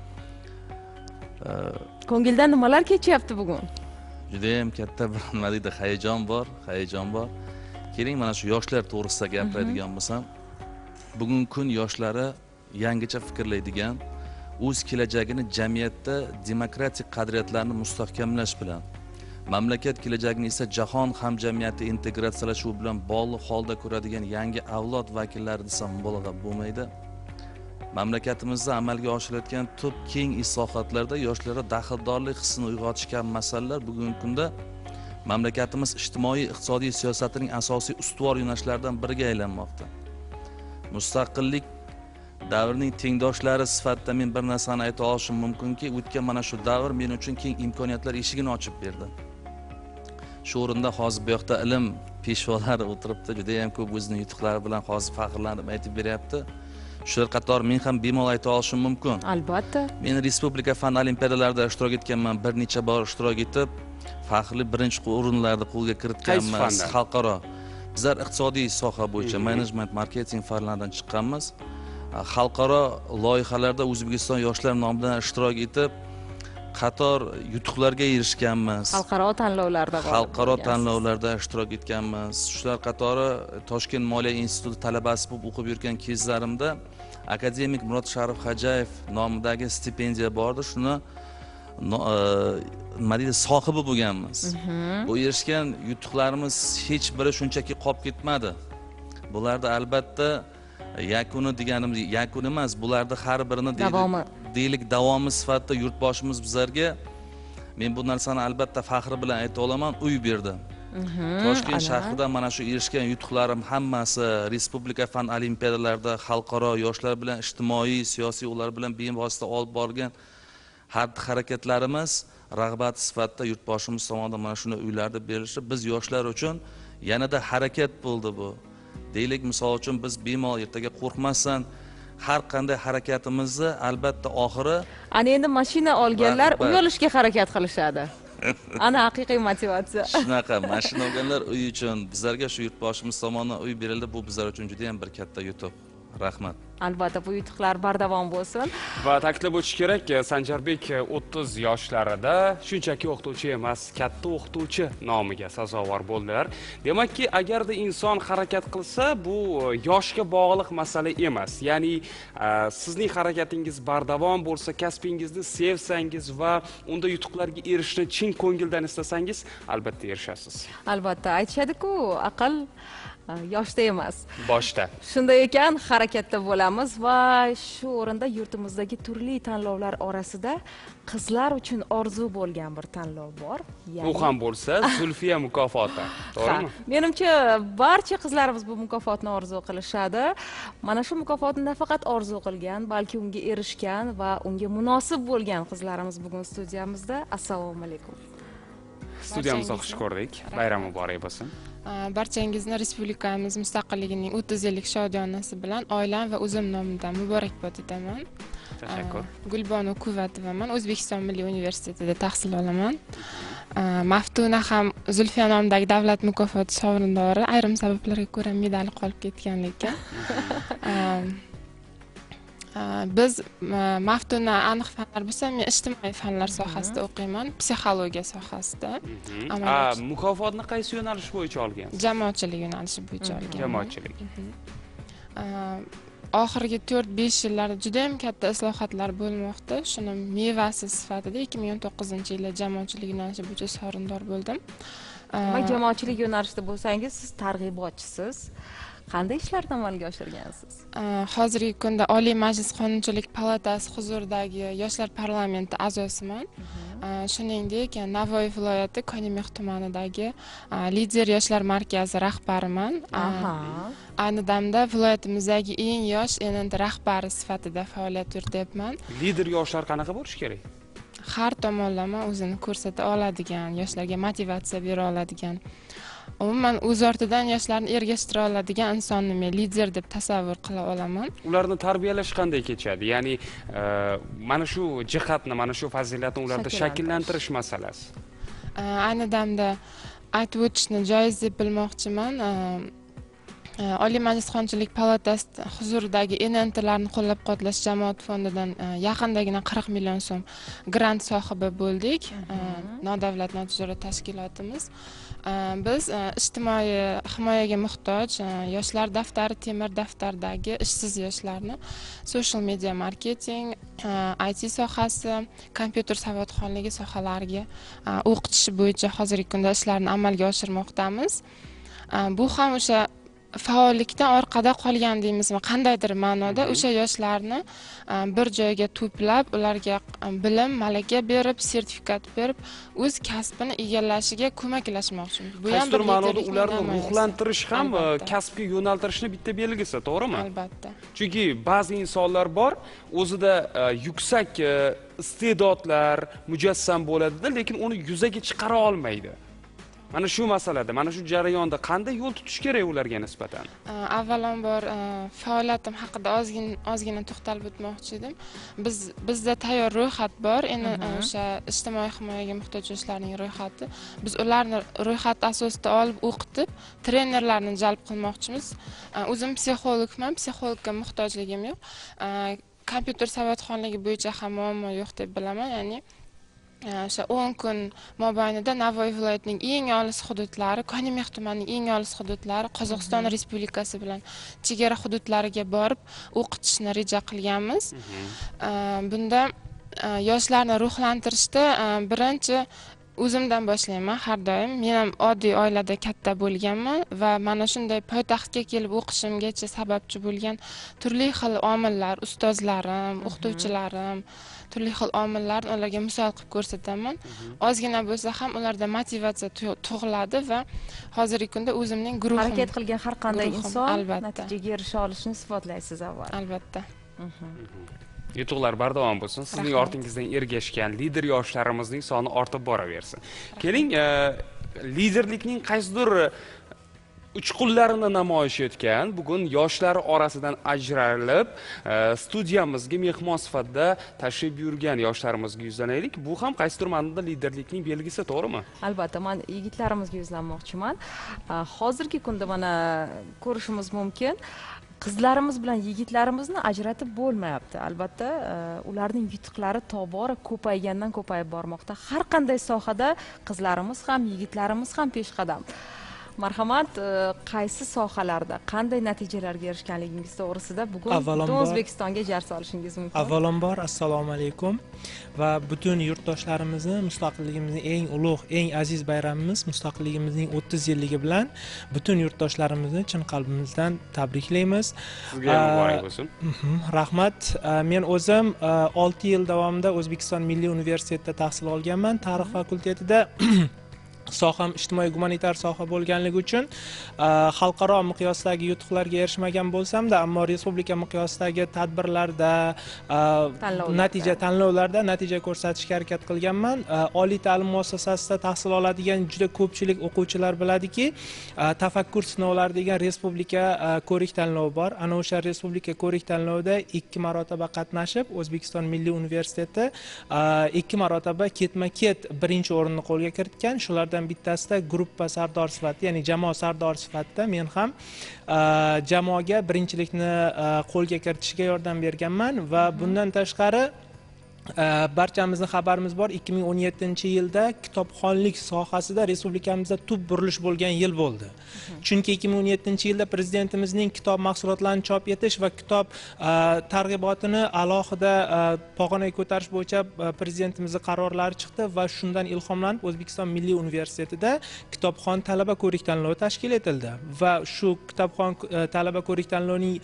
Ko'ngildan nimalar kechyapti bugun? Juda ham katta bir nima deydi, hayajon bor. keling mana shu yoshlar to'g'risida gapiradigan bo'lsam, bugungi kun yoshlari yangicha fikrlaydigan, o'z kelajagini jamiyatda demokratik qadriyatlarni mustahkamlash bilan, mamlakat kelajagini esa jahon hamjamiyati integratsiyalashi bilan bog'liq holda ko'radigan yangi avlod vakillari desam mubolag'a bo'lmaydi. Mamlakatimizda amalga oshirilayotgan tub keng islohotlarda yoshlarda daxldorlik hissini uyg'otish kabi masalalar bugungi kunda mamlakatimiz ijtimoiy iqtisodiy siyosatining asosiy ustuvor yo'nalishlaridan biriga aylanmoqda. Mustaqillik davrining tengdoshlari sifatida men bir narsani ayta olishim mumkinki, o'tgan mana shu davr men uchun keng imkoniyatlar eshigini ochib berdi. Shu o'rinda hozir bu yoqda ilm peshvolari o'tiribdi, juda ham ko'p o'zining yutuqlari bilan hozir faxrlanib aytib beryapti. Shular qatori men ham bemalol ayta olishim mumkin. Albatta. Men Respublika fan olimpiadalarida ishtirok etganman, bir necha bor ishtirok etib, faxrli birinchi o'rinlarni qo'lga kiritganmiz. Xalqaro. Bizlar iqtisodiy soha bo'yicha menejment, marketing fanlaridan chiqqanmiz. Xalqaro loyihalarda O'zbekiston yoshlar nomidan ishtirok etib, qator yutuqlarga erishganmiz. Xalqaro tanlovlarda ishtirok etganmiz. Shular qatori Toshkent Moliya instituti talabasi bo'lib o'qib yurgan kezlarimda akademik Murod Sharif Hajayev nomidagi stipendiya bordi. Shuni nima deydi, sohibi bo'lganmiz. Bu erishgan yutuqlarimiz hech biri shunchaki qolib ketmadi. Bularda albatta yakuni deganimiz yakun emas, bularda har birini davomi sifatida yurtboshimiz bizlarga, men bu narsani albatta faxri bilan ayta olaman, uy berdi. Toshkent shahrida mana shu erishgan yutuqlarim hammasi Respublika fan olimpiadalarida xalqaro yoshlar bilan ijtimoiy, siyosiy ular bilan bevosita olib borgan harakatlarimiz rag'bat sifatida yurtboshimiz tomonidan mana shunday uylarda berilishi biz yoshlar uchun yanada harakat bo'ldi bu. Deylik, misol uchun biz bemalol ertaga qo'rqmasdan har qanday harakatimizni albatta oxiri ana endi mashina olganlar uy olishga harakat qilishadi. Ana haqiqiy motivatsiya. Shunaqa, mashina olganlar uy uchun, bizlarga shu yurtboshimiz tomonidan uy berildi, bu bizlar uchun juda ham bir katta yutuq. Rahmat. Albatta bu yutuqlar bardavom bo'lsin. Va ta'kidlab o'tish kerak, Sanjarbek 30 yoshlarida shunchaki o'qituvchi emas, katta o'qituvchi nomiga sazovor bo'ldilar. Demakki, agarda inson harakat qilsa, bu yoshga bog'liq masala emas. Ya'ni sizning harakatingiz bardavom bo'lsa, kasbingizni sevsangiz va unda yutuqlarga erishishni chin ko'ngildan istasangiz, albatta erishasiz. Albatta, aytishadi-ku, aql yoshda emas, boshda. Shunday ekan, harakatda bo'lamiz va shu o'rinda yurtimizdagi turli tanlovlar orasida qizlar uchun orzu bo'lgan bir tanlov bor. Bu ham bo'lsa, Zulfiya mukofoti. To'g'rimi? Menimcha, barcha qizlarimiz bu mukofotni orzu qilishadi. Mana shu mukofotni nafaqat orzu qilgan, balki unga erishgan va unga munosib bo'lgan qizlarimiz bugun studiyamizda. Assalomu alaykum. Studiyamizda xush ko'rdik. Bayram muborak bo'lsin. Barchangizni respublikamiz mustaqilligining 30 yillik shodiyonasi bilan oilam va o'zim nomidan muborakbod etaman. Tashakkur. Gulbonu Quvvatovaman. O'zbekiston Milliy universitetida tahsil olaman. Maftuna ham Zulfiya nomidagi davlat mukofoti sovrindori. Ayrim sabablarga ko'ra medali qolib ketgan lekin. Biz Maftuna aniq fanlar bo'lsa, men ijtimoiy fanlar sohasida o'qiyman, psixologiya sohasida. Mukofotni qaysi yo'nalish bo'yicha olgansiz? Jamoatchilik yo'nalishi bo'yicha olganman. Jamoatchilik. Oxirgi 4-5 yillarda juda ham katta islohotlar bo'lmoqda. Shuni mevasi sifatida 2019-yilda jamoatchilik yo'nalishi bo'yicha sovrindor bo'ldim. Jamoatchilik yo'nalishida bo'lsangiz, siz targ'ibotchisiz. Qanday ishlarni amalga oshirgansiz? Hozirgi kunda Oliy Majlis Qonunchilik palatasi huzuridagi Yoshlar parlamenti a'zosiman. Shuningdek, Navoiy viloyati Konimix tumanidagi Lider yoshlar markazi rahbariman. Ayni damda viloyatimizdagi eng yosh NNT rahbari sifatida faoliyat yurityapman. Lider yoshlar qanaqa bo'lishi kerak? Har tomonlama o'zini ko'rsata oladigan, yoshlarga motivatsiya bera oladigan, umuman o'z ortidan yoshlarni ergashtira oladigan insonni men lider deb tasavvur qila olaman. Ularni tarbiyalash qanday kechadi? Ya'ni mana shu jihatni, mana shu fazilatni ularda shakllantirish masalasi. Ayni damda aytib o'tishni joiz deb bilmoqchiman. Oliy Majlis Qonunchilik palatasi huzuridagi NNTlarni qo'llab-quvvatlash jamoat fondidan yaqindagina 40 million so'm grant sohibi bo'ldik. nodavlat notijorat tashkilotimiz. Biz ijtimoiy himoyaga muhtoj yoshlar daftari temir daftardagi ishsiz yoshlarni social media marketing, IT sohasi, kompyuter savodxonligi sohalariga o'qitish bo'yicha hozirgi kunda ishlarni amalga oshirmoqdamiz. Bu ham o'sha faollikdan orqada qolgan deymizmi, qandaydir ma'noda o'sha yoshlarni bir joyga to'plab, ularga bilim, malaka berib, sertifikat berib, o'z kasbini egallashiga ko'maklashmoqchimiz. Bu ham bir ma'noda ularni ruhlantirish ham kasbga yo'naltirishni bitta belgisi, to'g'rimi? Albatta. Chunki ba'zi insonlar bor, o'zida yuksak iste'dodlar mujassam bo'ladi-da, lekin uni yuzaga chiqara olmaydi. Mana shu masalada, mana shu jarayonda qanday yo'l tutish kerak ularga nisbatan? Avvalambor faoliyatim haqida ozgina to'xtalib o'tmoqchi edim. Bizda tayyor ro'yxat bor. Endi o'sha ijtimoiy himoyaga muhtoj yoshlarning ro'yxati. Biz ularni ro'yxat asosida olib o'qitib, trenerlarni jalb qilmoqchimiz. O'zim psixologman, psixologga muhtojligim yo'q. Kompyuter savodxonligi bo'yicha ham muammo yo'q deb bilaman, ya'ni o'sha 10 kun mobaynida Navoiy viloyatining eng olis hududlari, Konimex tumanining eng olis hududlari, Qozog'iston Respublikasi bilan chegara hududlariga borib o'qitishni reja qilganmiz. Bunda yoshlarni ruhlantirishda birinchi o'zimdan boshlayman har doim. Men ham oddiy oilada katta bo'lganman va mana shunday poytaxtga kelib o'qishimgacha sababchi bo'lgan turli xil omillar, ustozlarim, o'qituvchilarim, turli xil omillarni ularga misol qilib ko'rsataman. Ozgina bo'lsa ham ularda motivatsiya tug'iladi va hozirgi kunda o'zimning guruhim, harakat qilgan har qanday inson albatta natijaga erisha olishini isbotlaysiz avval. Albatta. Yutuqlar bardavom bo'lsin. Sizning ortingizdan ergashgan lider yoshlarimizning soni ortib boraversin. Keling, liderlikning qaysidir uchqunlarini namoyish etgan, bugun yoshlar orasidan ajralib, studiyamizga mehmon sifatida tashrif buyurgan yoshlarimizga yuzlanaylik. Bu ham qaysidir ma'noda liderlikning belgisi, to'g'rimi? Albatta, men yigitlarimizga yuzlanmoqchiman. Hozirgi kunda mana ko'rishimiz mumkin. Qizlarimiz bilan yigitlarimizni ajratib bo'lmayapti. Albatta, ularning yutuqlari tobora ko'paygandan ko'payib bormoqda. Har qanday sohada qizlarimiz ham, yigitlarimiz ham peshqadam. Marhamat, qaysi sohalarda qanday natijalarga erishganligingiz to'g'risida bugun butun O'zbekistonga jar solishingiz mumkin. Avvalambor assalomu alaykum va butun yurtdoshlarimizni mustaqilligimizning eng ulug', eng aziz bayramimiz mustaqilligimizning 30 yilligi bilan butun yurtdoshlarimizni chin qalbimizdan tabriklaymiz. Sizga muborak bo'lsin. Rahmat. Men o'zim 6 yil davomida O'zbekiston Milliy universitetida tahsil olganman, tarix fakultetida. Soham ijtimoiy gumanitar soha bo'lganligi uchun xalqaro miqyosdagi yutuqlarga erishmagan bo'lsam-da, ammo respublika miqyosidagi tadbirlarda, tanlovlarda natija ko'rsatishga harakat qilganman. Oliy ta'lim muassasasida tahsil oladigan juda ko'pchilik o'quvchilar biladiki, tafakkur sinovlari degan respublika ko'rik tanlovi bor. Ana o'sha respublika ko'rik tanlovida 2 marotaba qatnashib, O'zbekiston Milliy universiteti 2 marotaba ketma-ket birinchi o'rinni qo'lga kiritgan. Shulardan bittasida gruppa sardor sifatida, ya'ni jamoa sardor sifatida men ham jamoaga birinchilikni qo'lga kiritishga yordam berganman va bundan tashqari barchamizning xabarimiz bor, 2017-yilda kitobxonlik sohasida respublikamizda tub burilish bo'lgan yil bo'ldi. Chunki 2017-yilda prezidentimizning kitob mahsulotlarini chop etish va kitob targ'ibotini alohida pog'onaga ko'tarish bo'yicha prezidentimizning qarorlari chiqdi va shundan ilhomlanib O'zbekiston Milliy universitetida kitobxon talaba ko'rik tanlovi tashkil etildi va shu kitobxon talaba ko'rik tanlovining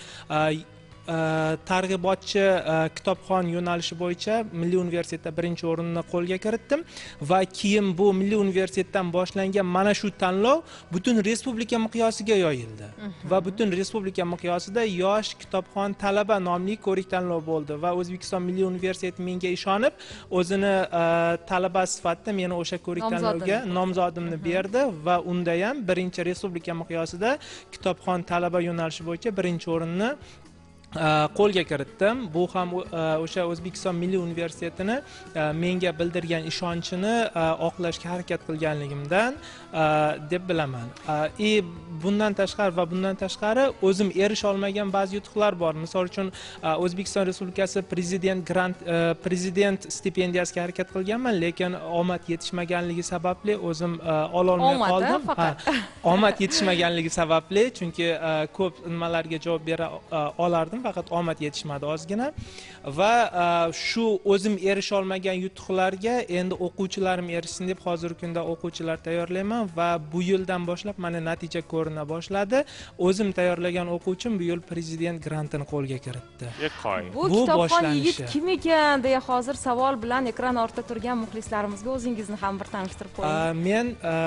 targ'ibotchi kitobxon yo'nalishi bo'yicha Milliy universitetda birinchi o'rinni qo'lga kiritdim va keyin bu Milliy universitetdan boshlangan mana shu tanlov butun respublika miqyosiga yoyildi va butun respublika miqyosida yosh kitobxon talaba nomli ko'rik tanlov bo'ldi va O'zbekiston Milliy universiteti menga ishonib o'zini talaba sifatida meni o'sha ko'rik tanlovga nomzodimni berdi va unda ham birinchi respublika miqyosida kitobxon talaba yo'nalishi bo'yicha birinchi o'rinni qo'lga kiritdim. Bu ham o'sha O'zbekiston Milliy universitetini menga bildirgan ishonchini oqlashga harakat qilganligimdan deb bilaman. Bundan tashqari o'zim erisha olmagan ba'zi yutuqlar bor. Misol uchun O'zbekiston Respublikasi prezident stipendiyasiga harakat qilganman, lekin omad yetishmaganligi sababli o'zim ola olmay qoldim. Omad yetishmaganligi sababli, chunki ko'p nimalarga javob bera olardim, faqat omad yetishmadi ozgina. Va shu o'zim erisha olmagan yutuqlarga endi o'quvchilarim erishsin deb hozirgi kunda o'quvchilar tayyorlayman va bu yildan boshlab mana natija ko'rina boshladi. O'zim tayyorlagan o'quvchim bu yil prezident grantini qo'lga kiritdi. Bu kitobxon yigit kim ekan deya hozir savol bilan ekran ortida turgan muxlislarimizga o'zingizni ham bir tanishtirib qo'ying. Men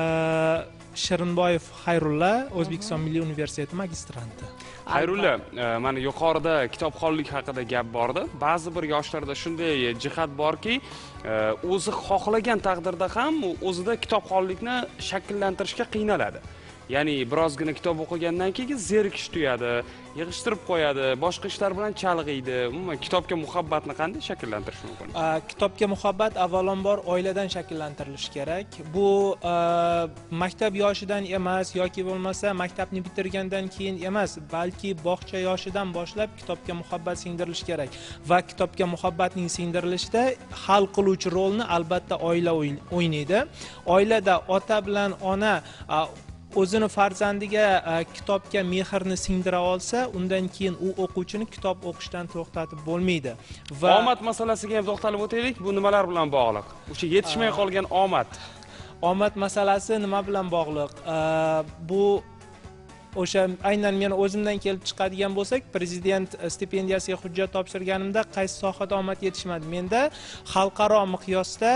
Shirinboyev Xayrulla, O'zbekiston Milliy universiteti magistranti. Xayrulla, mana yuqorida kitobxonlik haqida gap bordi. Ba'zi bir yoshlarda shunday jihat borki, o'zi xohlagan taqdirda ham o'zida kitobxonlikni shakllantirishga qiynaladi. Ya'ni birozgina kitob o'qigandan keyin zerikish tuyadi, yig'ishtirib qo'yadi, boshqa ishlar bilan chalg'iydi. Umuman kitobga muhabbatni qanday shakllantirish mumkin? Kitobga muhabbat avvalambor oiladan shakllantirilishi kerak. Bu maktab yoshidan emas yoki bo'lmasa maktabni bitirgandan keyin emas, balki bog'cha yoshidan boshlab kitobga muhabbat singdirilishi kerak. Va kitobga muhabbatning singdirilishida hal qiluvchi rolni albatta oila o'ynaydi. Oilada ota bilan ona o'zini farzandiga kitobga mehrni singdira olsa, undan keyin u o'quvchini kitob o'qishdan to'xtatib bo'lmaydi. Va omad masalasiga ham to'xtalib o'taylik. Bu nimalar bilan bog'liq? O'sha yetishmay qolgan omad. Omad masalasi nima bilan bog'liq? Bu o'sha aynan men o'zimdan kelib chiqadigan bo'lsak, prezident stipendiyasiga hujjat topshirganimda qaysi sohada omad yetishmadi? Menda xalqaro miqyosda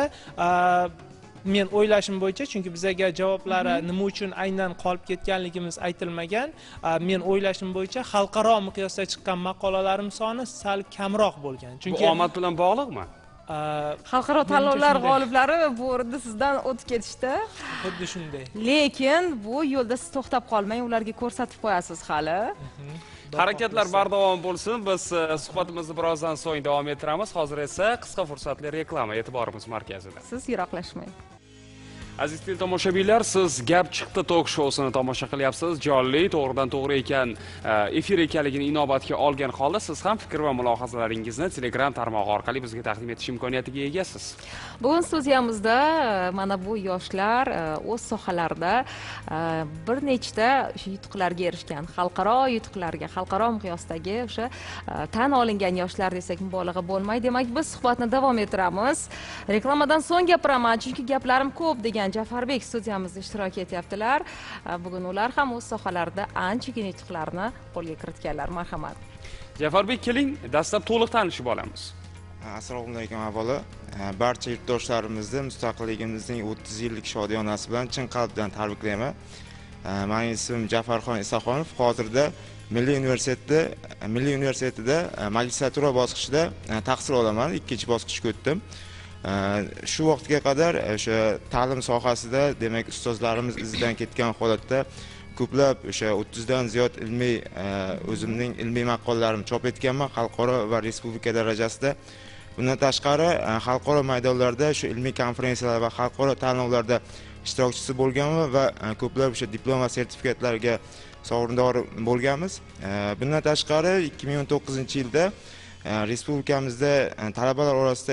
men o'ylashim bo'yicha, chunki bizga javoblari nima uchun aynan qolib ketganligimiz aytilmagan. Men o'ylashim bo'yicha xalqaro miqyosda chiqqan maqolalarim soni sal kamroq bo'lgan. Chunki bu omad bilan bog'liqmi? Xalqaro tanlovlar g'oliblari bu o'rinda sizdan o'tib ketishdi. Xuddi shunday. Lekin bu yo'lda siz to'xtab qolmang, ularga ko'rsatib qo'yasiz hali. Harakatlar bardavom bo'lsin. Biz suhbatimizni birozdan so'ng davom ettiramiz. Hozir esa qisqa fursatli reklama e'tiborimiz markazida. Siz yiroqlashmang. Aziz tomoshabinlar, siz Gap chiqdi tok showsini tomosha qilyapsiz. Jonli, to'g'ridan to'g'ri ekan, efir ekanligini inobatga olgan holda siz ham fikr va mulohazalaringizni Telegram tarmog'i orqali bizga taqdim etish imkoniyatiga egasiz. Bugun studiyamizda mana bu yoshlar o'z sohalarida bir nechta yutuqlarga erishgan, xalqaro yutuqlarga, xalqaro miqyosdagi o'sha tan olingan yoshlar desak mubolag'a bo'lmaydi. Demak, biz suhbatni davom ettiramiz. Reklamadan so'ng gapiraman, chunki gaplarim ko'p degan Jafarbek studiyamizda ishtirok etyaptilar. Bugun ular ham o'z sohalarida anchagina yutuqlarni qo'lga kiritganlar. Marhamat. Jafarbek, keling, dastlab to'liq tanishib olamiz. Assalomu alaykum. Avvalo, barcha yurtdoshlarimizni mustaqilligimizning 30 yillik shodiyonasi bilan chin qalbdan tabriklayman. Mening ismim Jafarxon Isaxonov. Hozirda Milliy universitetida magistratura bosqichida tahsil olaman. 2-bosqichga o'tdim. Shu vaqtga qadar o'sha ta'lim sohasida, demak, ustozlarimiz izidan ketgan holatda ko'plab o'sha 30 dan ziyod o'zimning ilmiy maqolalarimni chop etganman, xalqaro va respublika darajasida. Bundan tashqari, xalqaro maydonlarda shu ilmiy konferensiyalar va xalqaro tanlovlarda ishtirokchisi bo'lganman va ko'plab o'sha diplom va sertifikatlarga sovrindor bo'lganmiz. Bundan tashqari, 2019-yilda respublikamizda talabalar orasida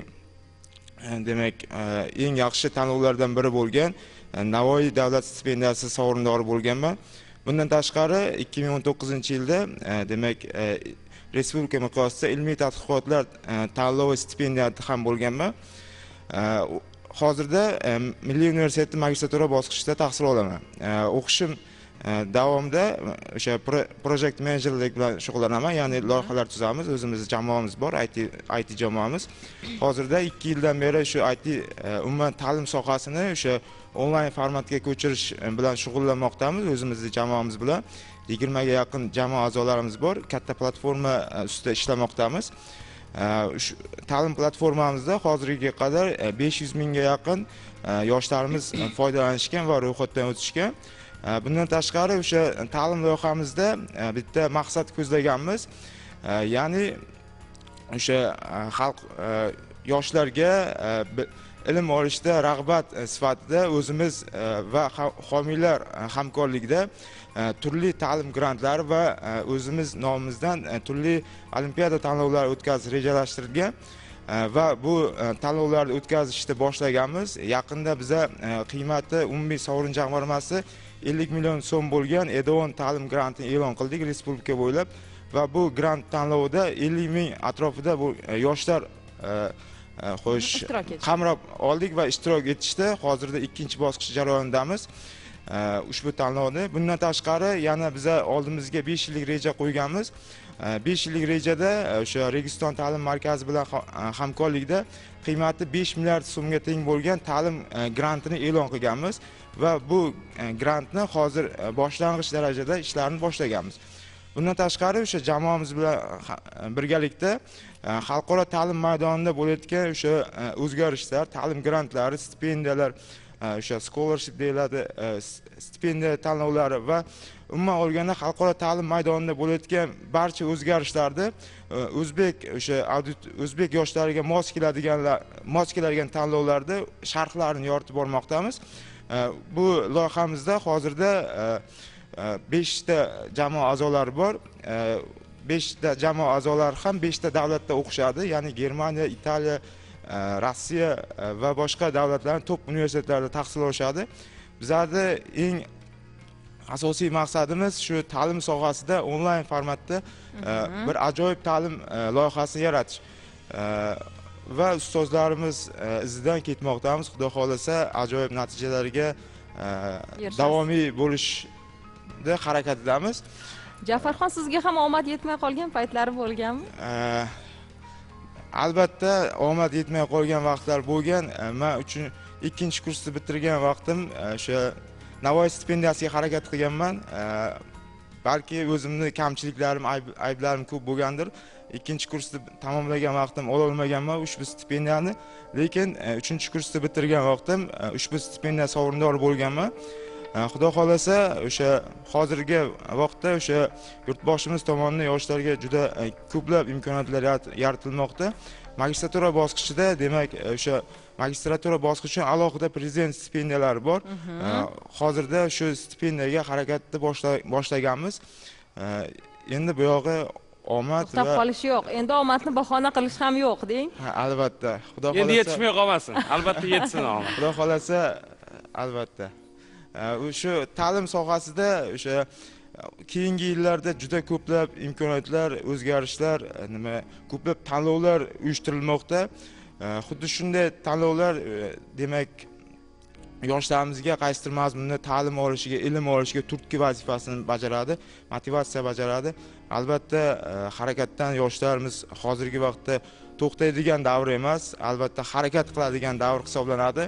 eng yaxshi tanlovlardan biri bo'lgan Navoiy davlat stipendiyasi sovrindori bo'lganman. Bundan tashqari 2019-yilda demak respublika miqyosida ilmiy tadqiqotlar tanlovi stipendiyati ham bo'lganman. Hozirda Milliy universitetda magistratura bosqichida tahsil olaman. O'qishim davomida o'sha project managerlik bilan shug'ullanaman, ya'ni loyihalar tuzamiz, o'zimizning jamoamiz bor, IT jamoamiz. Hozirda 2 yildan beri shu IT umuman ta'lim sohasini o'sha onlayn formatga ko'chirish bilan shug'ullanmoqdamiz, o'zimizning jamoamiz bilan. 20 ga yaqin jamoa a'zolarimiz bor, katta platforma ustida ishlamoqdamiz. Ta'lim platformamizda hozirga qadar 500 mingga yaqin yoshlarimiz foydalanishgan va ro'yxatdan o'tishgan. Bundan tashqari o'sha ta'lim loyihamizda bitta maqsad ko'zlaganmiz. Ya'ni o'sha xalq yoshlarga ilm olishda rag'bat sifatida o'zimiz va homiylar hamkorligida turli ta'lim grantlari va o'zimiz nomimizdan turli olimpiada tanlovlari o'tkazish rejalashtirilgan va bu tanlovlarni o'tkazishni boshlaganmiz. Yaqinda biza qiymati umumiy sovrin jamg'armasi 50 million so'm bo'lgan Edon ta'lim grantini e'lon qildik respublika bo'ylab va bu grant tanlovida 50 ming atrofida bu yoshlar qamrab oldik va ishtirok etishdi. Hozirda ikkinchi bosqich jarayonidamiz ushbu tanlovni. Bundan tashqari yana biza oldimizga 5 yillik reja qo'yganmiz. 5 yillik rejada o'sha Registon ta'lim markazi bilan hamkorlikda qiymati 5 milliard so'mga teng bo'lgan ta'lim grantini e'lon qilganmiz va bu grantni hozir boshlang'ich darajada ishlarni boshlaganmiz. Bundan tashqari o'sha jamoamiz bilan birgalikda xalqaro ta'lim maydonida bo'layotgan o'sha o'zgarishlar, ta'lim grantlari, stipendiyalar, o'sha scholarship deyiladi, stipendiya tanlovlari va umuman olganda xalqaro ta'lim maydonida bo'layotgan barcha o'zgarishlarni o'zbek yoshlariga mos keladigan tanlovlarda sharhlarini yoritib bormoqdamiz. Bu loyihamizda hozirda 5 ta jamoa a'zolari bor. 5 ta jamoa a'zolari ham 5 ta davlatda o'qishadi, ya'ni Germaniya, Italiya, Rossiya va boshqa davlatlarning top universitetlarida tahsil olishadi. Bizning eng asosiy maqsadimiz shu ta'lim sohasida onlayn formatda bir ajoyib ta'lim loyihasini yaratish. Va ustozlarimiz izidan ketmoqdamiz. Xudo xolasa ajoyib natijalarga davomiy bo'lishda harakat qilamiz. Jafarxon, sizga ham omad yetmay qolgan paytlari bo'lganmi? Albatta, omad yetmay qolgan vaqtlar bo'lgan. Men uchun ikkinchi kursni bitirgan vaqtim o'sha Navoiy stipendiyasiga harakat qilganman. Balki o'zimning kamchiliklarim, ayblarim ko'p bo'lgandir. Ikkinchi kursni tamomlagan vaqtim ola olmaganman ushbu stipendiyani, lekin 3-kursni bitirgan vaqtim ushbu stipendiya sovrindori bo'lganman. Xudo xolasa o'sha hozirgi vaqtda o'sha yurtboshimiz tomonidan yoshlarga juda ko'plab imkoniyatlar yaratilmoqda. Magistratura bosqichida, demak, o'sha magistratura bosqichi uchun alohida prezident stipendiyalari bor. Hozirda shu stipendiyaga harakatni boshlaganmiz. Endi bu yog'i omad to'xtab qolish yo'q. Endi omadni bahona qilish ham yo'q, deng. Ha, albatta. Xudo xolasa. Endi yetishmay qolmasin. Albatta yetsin omad. Xudo xolasa, albatta. O'sha ta'lim sohasida o'sha keyingi yillarda juda ko'plab imkoniyatlar, o'zgarishlar, ko'plab tanlovlar uyushtirilmoqda. Xuddi shunday tanlovlar demak yoshlarimizga qaysidir mazmunda ta'lim olishiga, ilm olishiga turtki vazifasini bajaradi, motivatsiya bajaradi. Albatta harakatdan yoshlarimiz hozirgi vaqtda to'xtaydigan davr emas, albatta harakat qiladigan davr hisoblanadi.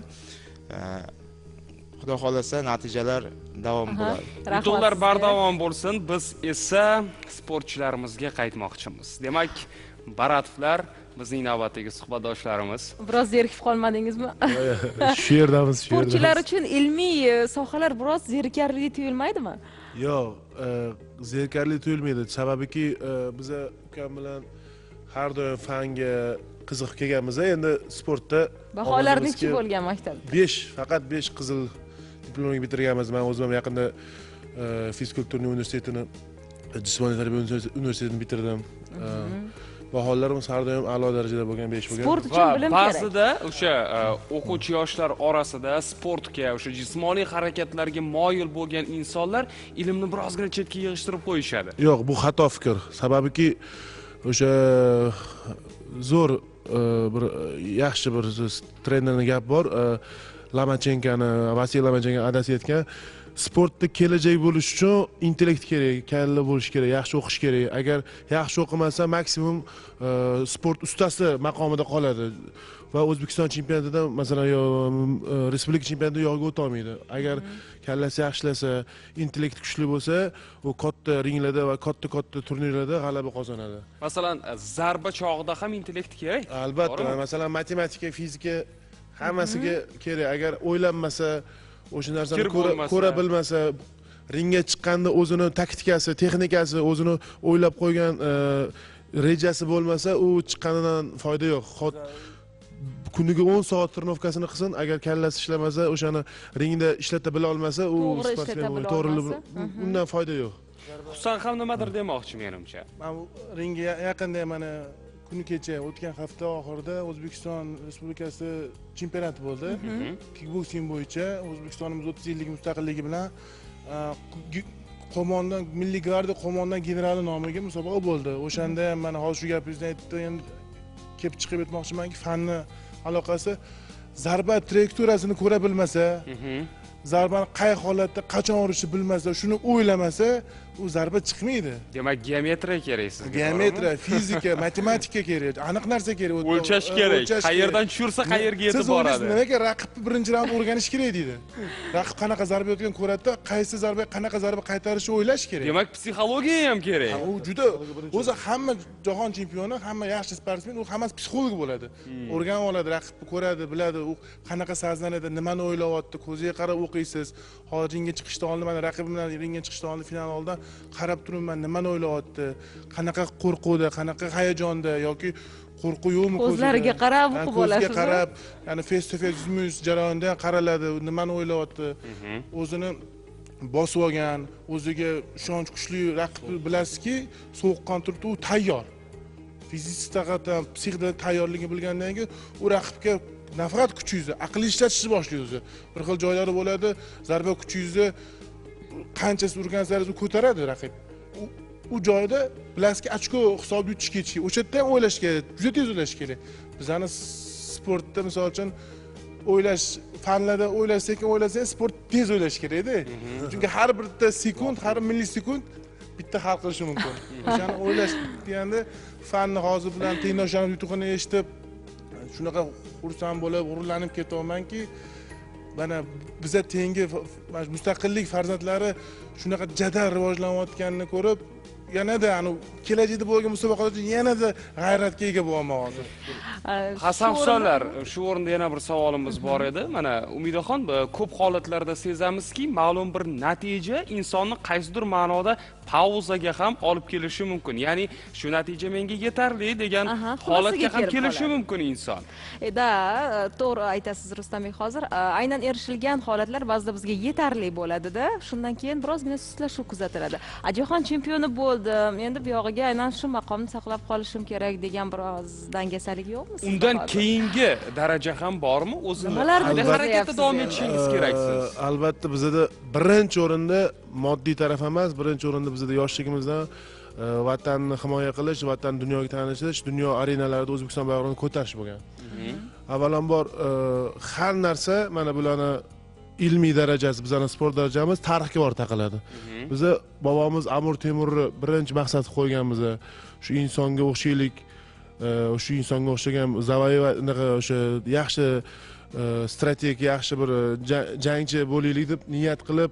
Xudo xolasa natijalar davom bo'ladi. Yutuqlar bardavom bo'lsin. Biz esa sportchilarimizga qaytmoqchimiz. Demak, Baratovlar bizning navbatdagi suhbatdoshlarimiz. Biroz zerikib qolmadingizmi? Shu yerdamiz, shu yerdamiz. Sportchilar uchun ilmiy sohalar biroz zerikarli tuyulmaydimi? Yo'q, zerikarli tuyulmaydi. Sababiki biz ukam bilan har doim fanga qiziqib kelganmiz. Endi sportda baholar necha bo'lgan maktabda? 5, faqat 5 qizil diplomga bitirganmiz. Men o'zim yaqinda Fizikulturniy universitetini, Jismoniy tarbiya universitetini bitirdim. Baholarimiz har doim a'lo darajada bo'lgan, 5 bo'lgan. Sport uchun bilim kerak. Ba'zida o'sha o'quvchi yoshlar orasida sportga, o'sha jismoniy harakatlarga moyil bo'lgan insonlar ilmni birozgina chetga yig'ishtirib qo'yishadi. Yo'q, bu xato fikr. Sababiki o'sha zo'r bir yaxshi bir trenerning gapi bor. Lomachenkani, Vasiy Lomachenkani adasi aytgan, sportda kelajak bo'lish uchun intellekt kerak, kalla bo'lish kerak, yaxshi o'qish kerak. Agar yaxshi o'qimasa, maksimum sport ustasi maqomida qoladi va O'zbekiston chempionatida, masalan, respublika chempionatida yo'lga o'ta olmaydi. Agar kallasi yaxshilasa, intellekt kuchli bo'lsa, u katta ringlarda va katta turnirlarda g'alaba qozonadi. Masalan, zarba chog'ida ham intellekt kerak. Albatta, masalan, matematika, fizika hammasiga kerak. Agar o'ylanmasa, o'sha narsani ko'ra bilmasa, ringga chiqqanda o'zini taktikasi, texnikasi, o'zini o'ylab qo'ygan rejasi bo'lmasa u chiqqanidan foyda yo'q. Kuniga 10 soat trenirovkasini qilsin, agar kallasi ishlamasa, o'shani ringda ishlata bila olmasa, u to'g'ri undan foyda yo'q. Husan ham nimadir demoqchi menimcha. Men ringga yaqinda mana kuni kecha o'tgan hafta oxirida O'zbekiston Respublikasi chempionati bo'ldi. Kickboksing bo'yicha O'zbekistonimiz 30 yillik mustaqilligi bilan qo'mondan Milliy gvardiya qo'mondan generali nomiga musobaqa bo'ldi. O'shanda ham mana hozir shu gapingizni aytdim, kelib chiqib aytmoqchimanki, fanni aloqasi zarba trayektoriyasini ko'ra bilmasa, zarbani qay holatda qachon urishni bilmasa, shuni o'ylamasa, u zarba chiqmaydi. Demak, geometriya kerak sizga. Geometriya, fizika, matematika kerak, aniq narsa kerak. O'lchash kerak. Qayerdan tushirsa qayerga yetib boradi. Siz nimaga raqibni birinchi raund o'rganish kerak deydi. Raqib qanaqa zarba yotgan ko'radi-da, qaysi zarba qanaqa zarba qaytarishni o'ylash kerak. Demak, psixologiya ham kerak. U juda o'zi hamma jahon chempioni, hamma yaxshi sportsmen, u hammasi psixolog bo'ladi. O'rganib oladi, raqibni ko'radi, biladi, u qanaqa sazlanadi, nimani o'ylayapti, ko'ziga qarab o'qiysiz. Hozir ringga chiqishdan oldin, mana raqibim bilan ringga chiqishdan oldin final oldidan qarab turibman, nimani o'ylayapti, qanaqa qo'rquvda, qanaqa hayajonda yoki qo'rquv yo'qmi ko'zlariga qarab o'qib olasiz. Ko'zga qarab, ya'ni face to face yuz jarayonida qaraladi, nimani o'ylayapti. O'zini bosib olgan, o'ziga ishonch kuchli raqib bilasizki, sovuqqon turibdi, u tayyor. Fizik tarafdan, psixikada tayyorligini bilgandan keyin u raqibga nafaqat kuchingizni, aql ishlatishni boshlaydi o'zi. Bir xil joylari bo'ladi, zarba kuchingizni qanchasi urgansaringiz ko'taradi raqib. U joyda bilasizki, ochko hisobni yutish ketishi. O'sha yerda ham o'ylash kerak, juda tez o'ylash kerak. Bizani sportda misol uchun o'ylash, fanlarda o'ylash sekin o'ylasa, sport tez o'ylash kerak-da. Chunki har bitta sekund, har millisekund bitta hal qilishi mumkin. O'shani o'ylash deganda fanni hozir bilan tengdoshlarim yutuqini eshitib, shunaqa xursand bo'lib, g'ururlanib ketyapmanki, mana biza tengi mustaqillik farzandlari shunaqa jadal rivojlanayotganini ko'rib, yanada kelajakda bo'lgan musobaqalar uchun yanada g'ayratga ega bo'laman hozir. Hasan Husanlar, shu o'rinda yana bir savolimiz bor edi. Mana Umidaxon, ko'p holatlarda sezamizki, ma'lum bir natija insonni qaysidir ma'noda pauzaga ham olib kelishi mumkin. Ya'ni shu natija menga yetarli degan holatga ham kelishi mumkin inson. To'g'ri aytasiz Rustambek, hozir aynan erishilgan holatlar ba'zida bizga yetarli bo'ladi-da, shundan keyin birozgina suslashuv kuzatiladi. Jahon chempioni bo'ldim, endi bu yog'iga aynan shu maqomni saqlab qolishim kerak degan biroz dangasalik yo'qmi? Undan keyingi daraja ham bormi? O'zini harakatda davom etishingiz keraksiz. Albatta, bizda birinchi o'rinda moddiy taraf emas, birinchi o'rinda bizda yoshligimizdan vatanni himoya qilish, vatanni dunyoga tanishish, dunyo arenalarida O'zbekiston bayrog'ini ko'tarish bo'lgan. Avvalambor har narsa mana bularni ilmiy darajasi, bizning sport darajamiz tarixga borib taqaladi. Biza bobomiz Amir Temurni birinchi maqsad qo'yganmiz, shu insonga o'xshaylik, shu insonga o'xshagan Zavayev o'sha yaxshi strategik, yaxshi bir jangchi bo'laylik deb niyat qilib,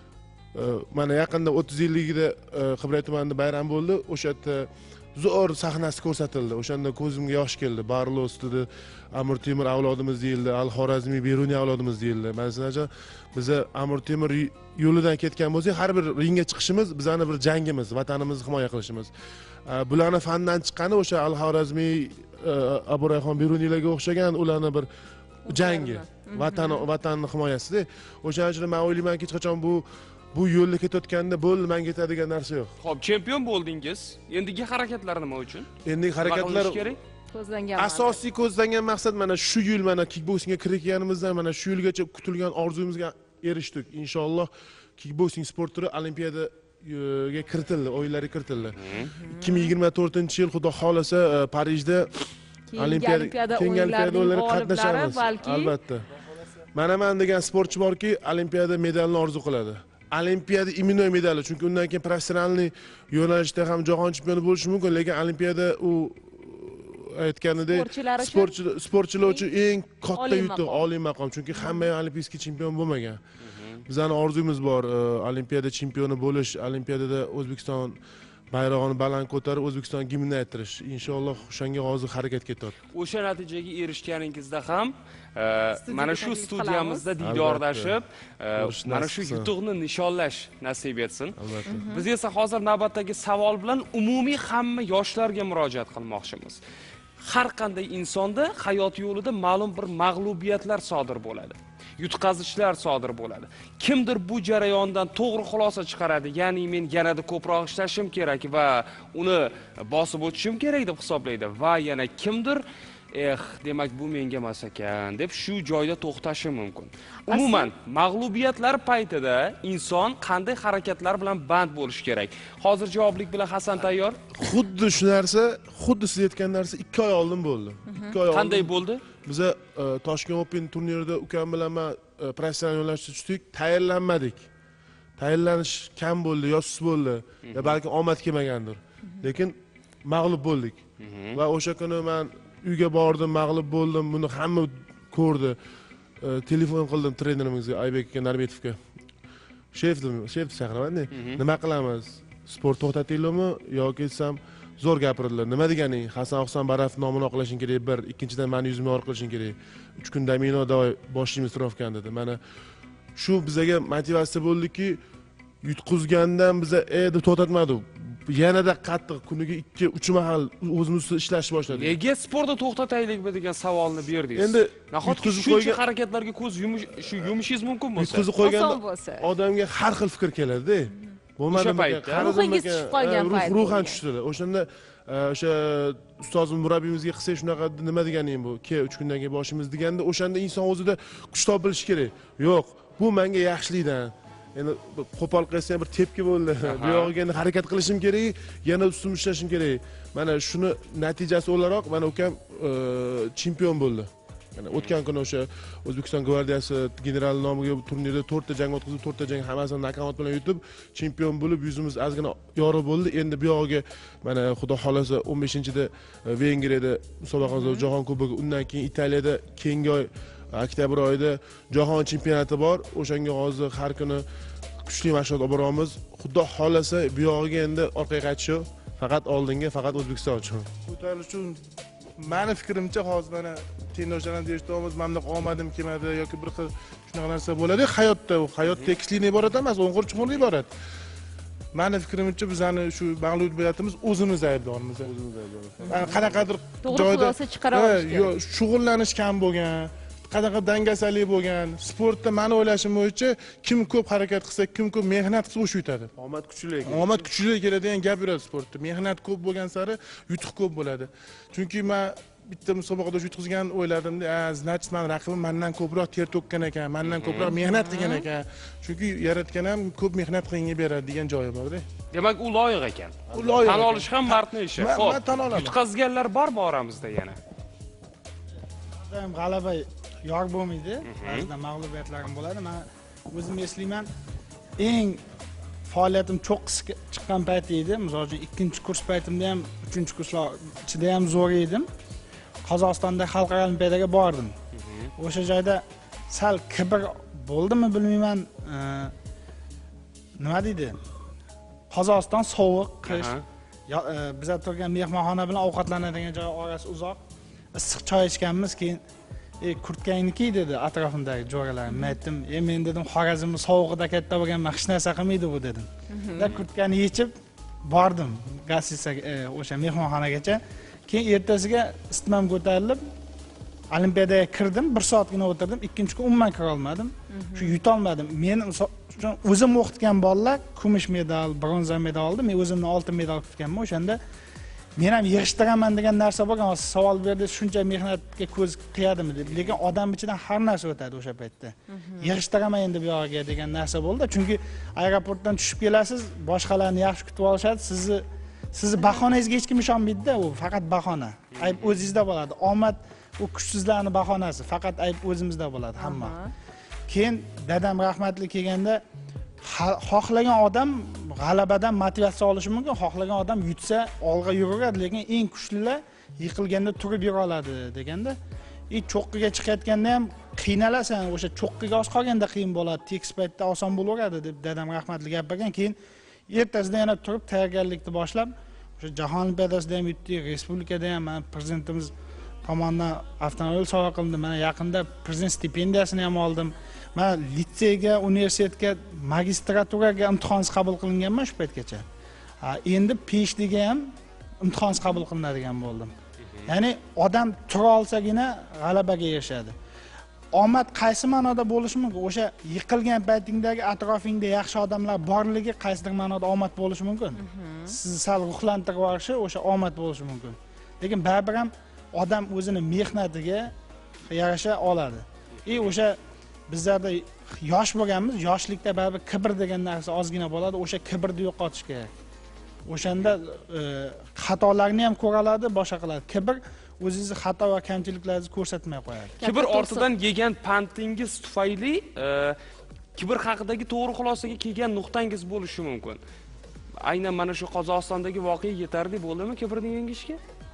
mana yaqinda 30 yilligida Qibray tumanida bayram bo'ldi. O'sha yerda zo'r sahnasi ko'rsatildi. O'shanda ko'zimga yosh keldi. Barlo ustida Amir Temur avlodimiz deyildi, Al-Xorazmiy Beruniy avlodimiz deyildi. Masalan, biz Amir Temur yo'lidan ketgan bo'lsak, har bir ringga chiqishimiz bizning bir jangimiz, vatanimizni himoya qilishimiz. Bularni fandan chiqqani o'sha Al-Xorazmiy, Abu Rayhon Beruniylarga o'xshagan ularning bir jangi, vatanni himoyasida. O'shaning uchun men o'ylaymanki, hech qachon bu yo'lda ketayotganda bo'ldi, men ketadigan narsa yo'q. Xo'p, chempion bo'ldingiz. Endigi harakatlar nima uchun? Endigi harakatlar asosiy ko'zlangan maqsad mana shu yil, mana kickboksingga kirganimizdan mana shu yilgacha kutilgan orzuyimizga erishdik. Inshaalloh kickboksing sport turi Olimpiadaga kiritildi, o'yinlarga kiritildi. 2024-yil xudo xolasa Parijda Olimpiada o'yinlariga qatnashamiz. Albatta. Men degan sportchi borki, Olimpiada medalini orzu qiladi. Olimpiada iminoy medali, chunki undan keyin professionalniy yo'nalishda ham jahon chempioni bo'lishi mumkin, lekin Olimpiada u aytganidek sportchilar uchun eng katta yutuq, oliy maqom, chunki hamma olimpiya chempion bo'lmagan. Bizning orzuyimiz bor, Olimpiada chempioni bo'lish, Olimpiadada O'zbekiston bayrog'ini baland ko'tarib, O'zbekiston gimnini aytirish. Inshaalloh o'shanga hozir harakat ketyapti. O'sha natijaga erishganingizda ham mana shu studiyamizda diydorlashib, mana shu yutuqni nishonlash nasib etsin. Biz esa hozir navbatdagi savol bilan umumiy hamma yoshlarga murojaat qilmoqchimiz. Har qanday insonda hayot yo'lida ma'lum bir mag'lubiyatlar sodir bo'ladi. Yutqazishlar sodir bo'ladi. Kimdir bu jarayondan to'g'ri xulosa chiqaradi, ya'ni men yanada ko'proq ishlashim kerak va uni bosib o'tishim kerak deb hisoblaydi va yana kimdir demak bu menga emas ekan deb shu joyda to'xtashi mumkin. Umuman mag'lubiyatlar paytida inson qanday harakatlar bilan band bo'lishi kerak? Hozir javoblik bilan Hasan tayyor. Xuddi shu narsa, xuddi siz aytgan narsa 2 oy oldin bo'ldi. 2 oy oldin. Qanday bo'ldi? Biza Toshkent Open turnirida ukam bilan men professional yo'nalishga tushdik, tayyorlanmadik. Tayyorlanish kam bo'ldi, yo'siz bo'ldi, yo balki omad kelmagandir. Lekin mag'lub bo'ldik. Va o'sha kuni men uyga bordim, mag'lub bo'ldim, buni hamma ko'rdi. Telefon qildim trenerimizga, Aybek aka Narbetovga. Shef chaqiraman, nima qilamiz? Sport to'xtatinglarmi yoki desam zo'r gapirdilar. Nima deganing? Hasan Husan Baraf nomini oqlashing kerak, bir, ikkinchidan meni yuzimni or qilishing kerak. 3 kun domino davay boshlaymiz trofkan dedi. Mana shu bizga motivatsiya bo'ldiki, yutqizgandan biza deb to'xtatmadik. Yanada qattiq kuniga 2-3 mahal o'zimiz ustida ishlashni boshladik. Nega sportda to'xtataylik degan savolni berdingiz. Endi nahotki shuncha harakatlarga ko'z yumishingiz mumkin bo'lsa, yutqizib qo'yganda odamga har xil fikr keladi-da. Bo'lmadimi? Ruhingiz tushib qolgan payt. Ruhan tushdi. O'shanda o'sha ustozim murabbiyimizga qilsa shunaqa nima deganing bu? 3 kundan keyin boshimiz deganda o'shanda inson o'zida kuch topish kerak. Yo'q, bu menga yaxshilikdan. Endi qo'pol qilsa bir tepki bo'ldi. Bu yog'iga endi harakat qilishim kerak, yana ustimni ishlashim kerak. Mana shuni natijasi o'laroq mana ukam chempion bo'ldi. Mana o'tgan kuni o'sha O'zbekiston gvardiyasi general nomiga turnirda 4 ta jang o'tkazib, 4 ta jang hammasini nokaut bilan yutib, chempion bo'lib, yuzimiz ozgina yorug' bo'ldi. Endi bu yog'iga mana xudo xolasa 15-da Vengriyada musobaqamizda Jahon Kubogi, undan keyin Italiyada keyingi oy oktyabr oyida jahon chempionati bor. O'shanga hozir har kuni kuchli mashg'ulot olib boramiz. Xudo xolasa bu yog'iga endi orqaga qaytish yo'q. Faqat oldinga, faqat O'zbekiston uchun. Ko'tarish uchun meni fikrimcha hozir mana tengdoshlarim deyishimiz, "Mamda omadim kelmadi" yoki bir xil shunaqa narsa bo'ladi. Hayotda u hayot tekislikdan iborat emas, o'ng'ir-chuqurdan iborat. Meni fikrimcha bizani shu mag'lubiyatimiz o'zimiz aybdormiz. Qanaqadir joyda chiqara olish kerak. Shug'ullanish kam bo'lgan, qanaqa dangasalik bo'lgan, sportda meni o'ylashim bo'yicha kim ko'p harakat qilsa, kim ko'p mehnat qilsa o'sha yutadi. Omad kuchli. Omad kuchli keladigan gap yuradi sportda. Mehnat ko'p bo'lgan sari yutuq ko'p bo'ladi. Chunki men bitta musobaqada yutqizgan o'yladim-da, значит men raqibim mendan ko'proq ter to'kkan ekan, mendan ko'proq mehnat qilgan ekan. Chunki yaratgan ham ko'p mehnat qilganga beradi degan joyi bor-da. Demak, u loyiq ekan. U loyiq. Tan olish ham mardning ishi. Xo'p, tan olaman. Yutqazganlar bormi oramizda yana? Ham g'alaba yor bo'lmaydi. Ba'zida mag'lubiyatlarim bo'ladi. Men o'zim eslayman, eng faoliyatim cho'qqisi chiqqan payt edi. Misol uchun 2-kurs paytimda ham 3-kurslar ichida ham zo'r edim. Qozog'istonda xalqaro olimpiadaga bordim. O'sha joyda sal kibr bo'ldimi bilmayman. Nima deydi? Qozog'iston sovuq, qish. Biz turgan mehmonxona bilan ovqatlanadigan joy orasi uzoq. Issiq choy ichganmiz, keyin kurtkangniki dedi atrofimdagi jo'ralarim. Men aytdim, men dedim Xorazmni sovuqida katta bo'lganman, hech narsa qilmaydi bu dedim. Va kurtkani yechib bordim gassisaga, o'sha mehmonxonagacha. Keyin ertasiga isitmam ko'tarilib, olimpiadaga kirdim, 1 soatgina o'tirdim, 2-kun umuman kira olmadim. Shu yuta olmadim. Men o'zim o'qitgan bolalar kumush medal, bronza medal oldi, men o'zimni oltin medal kutganman. O'shanda men ham yig'ishtiraman degan narsa bo'lgan. Savol berdi, shuncha mehnatga ko'z qiyadimi deb. Lekin odam ichidan har narsa o'tadi o'sha paytda. Yig'ishtiraman endi bu yog'iga degan narsa bo'ldi. Chunki aeroportdan tushib kelasiz, boshqalarni yaxshi kutib olishadi, sizni bahonangizga hech kim ishonmaydi-da, u faqat bahona. Ayb o'zingizda bo'ladi. Omad u kuchsizlarning bahonasi, faqat ayb o'zimizda bo'ladi hamma. Keyin dadam rahmatli kelganda xohlagan odam g'alabadan motivatsiya olishi mumkin, xohlagan odam yutsa olg'a yuraveradi, lekin eng kuchlilar yiqilganda turib yura oladi deganda, cho'qqiga chiqayotganda ham qiynalasan, o'sha cho'qqiga oz qolganda qiyin bo'ladi, tekis paytda oson bo'laveradi deb dadam rahmatli gapirgan. Keyin ertasida yana turib tayyorgarlikni boshlab, o'sha jahon olimpiadasida ham yutdik, respublikada ham prezidentimiz tomonidan avtomobil sovg'a qilindi. Mana yaqinda prezident stipendiyasini ham oldim. Men litseyga, universitetga, magistraturaga imtihonsiz qabul qilinganman shu paytgacha. Endi PhDga ham imtihonsiz qabul qilinadigan bo'ldim. Ya'ni odam tura olsagina g'alabaga erishadi. Omad qaysi ma'noda bo'lishi mumkin? O'sha yiqilgan paytingdagi atrofingda yaxshi odamlar borligi qaysidir ma'noda omad bo'lishi mumkin. Sizni sal ruhlantirib yuborishi o'sha omad bo'lishi mumkin. Lekin baribir ham odam o'zini mehnatiga yarasha oladi. O'sha bizlarda yosh bo'lganmiz, yoshlikda baribir kibr degan narsa ozgina bo'ladi. O'sha kibrni yo'qotish kerak. O'shanda xatolarni ham ko'ra oladi, boshqa qiladi. Kibr o'zingizni xato va kamchiliklaringizni ko'rsatmay qo'yadi. Kibr ortidan yegan pantingiz tufayli kibr haqidagi to'g'ri xulosaga kelgan nuqtangiz bo'lishi mumkin. Aynan mana shu Qozog'istondagi voqea yetarli bo'ldimi kibrni yengishga?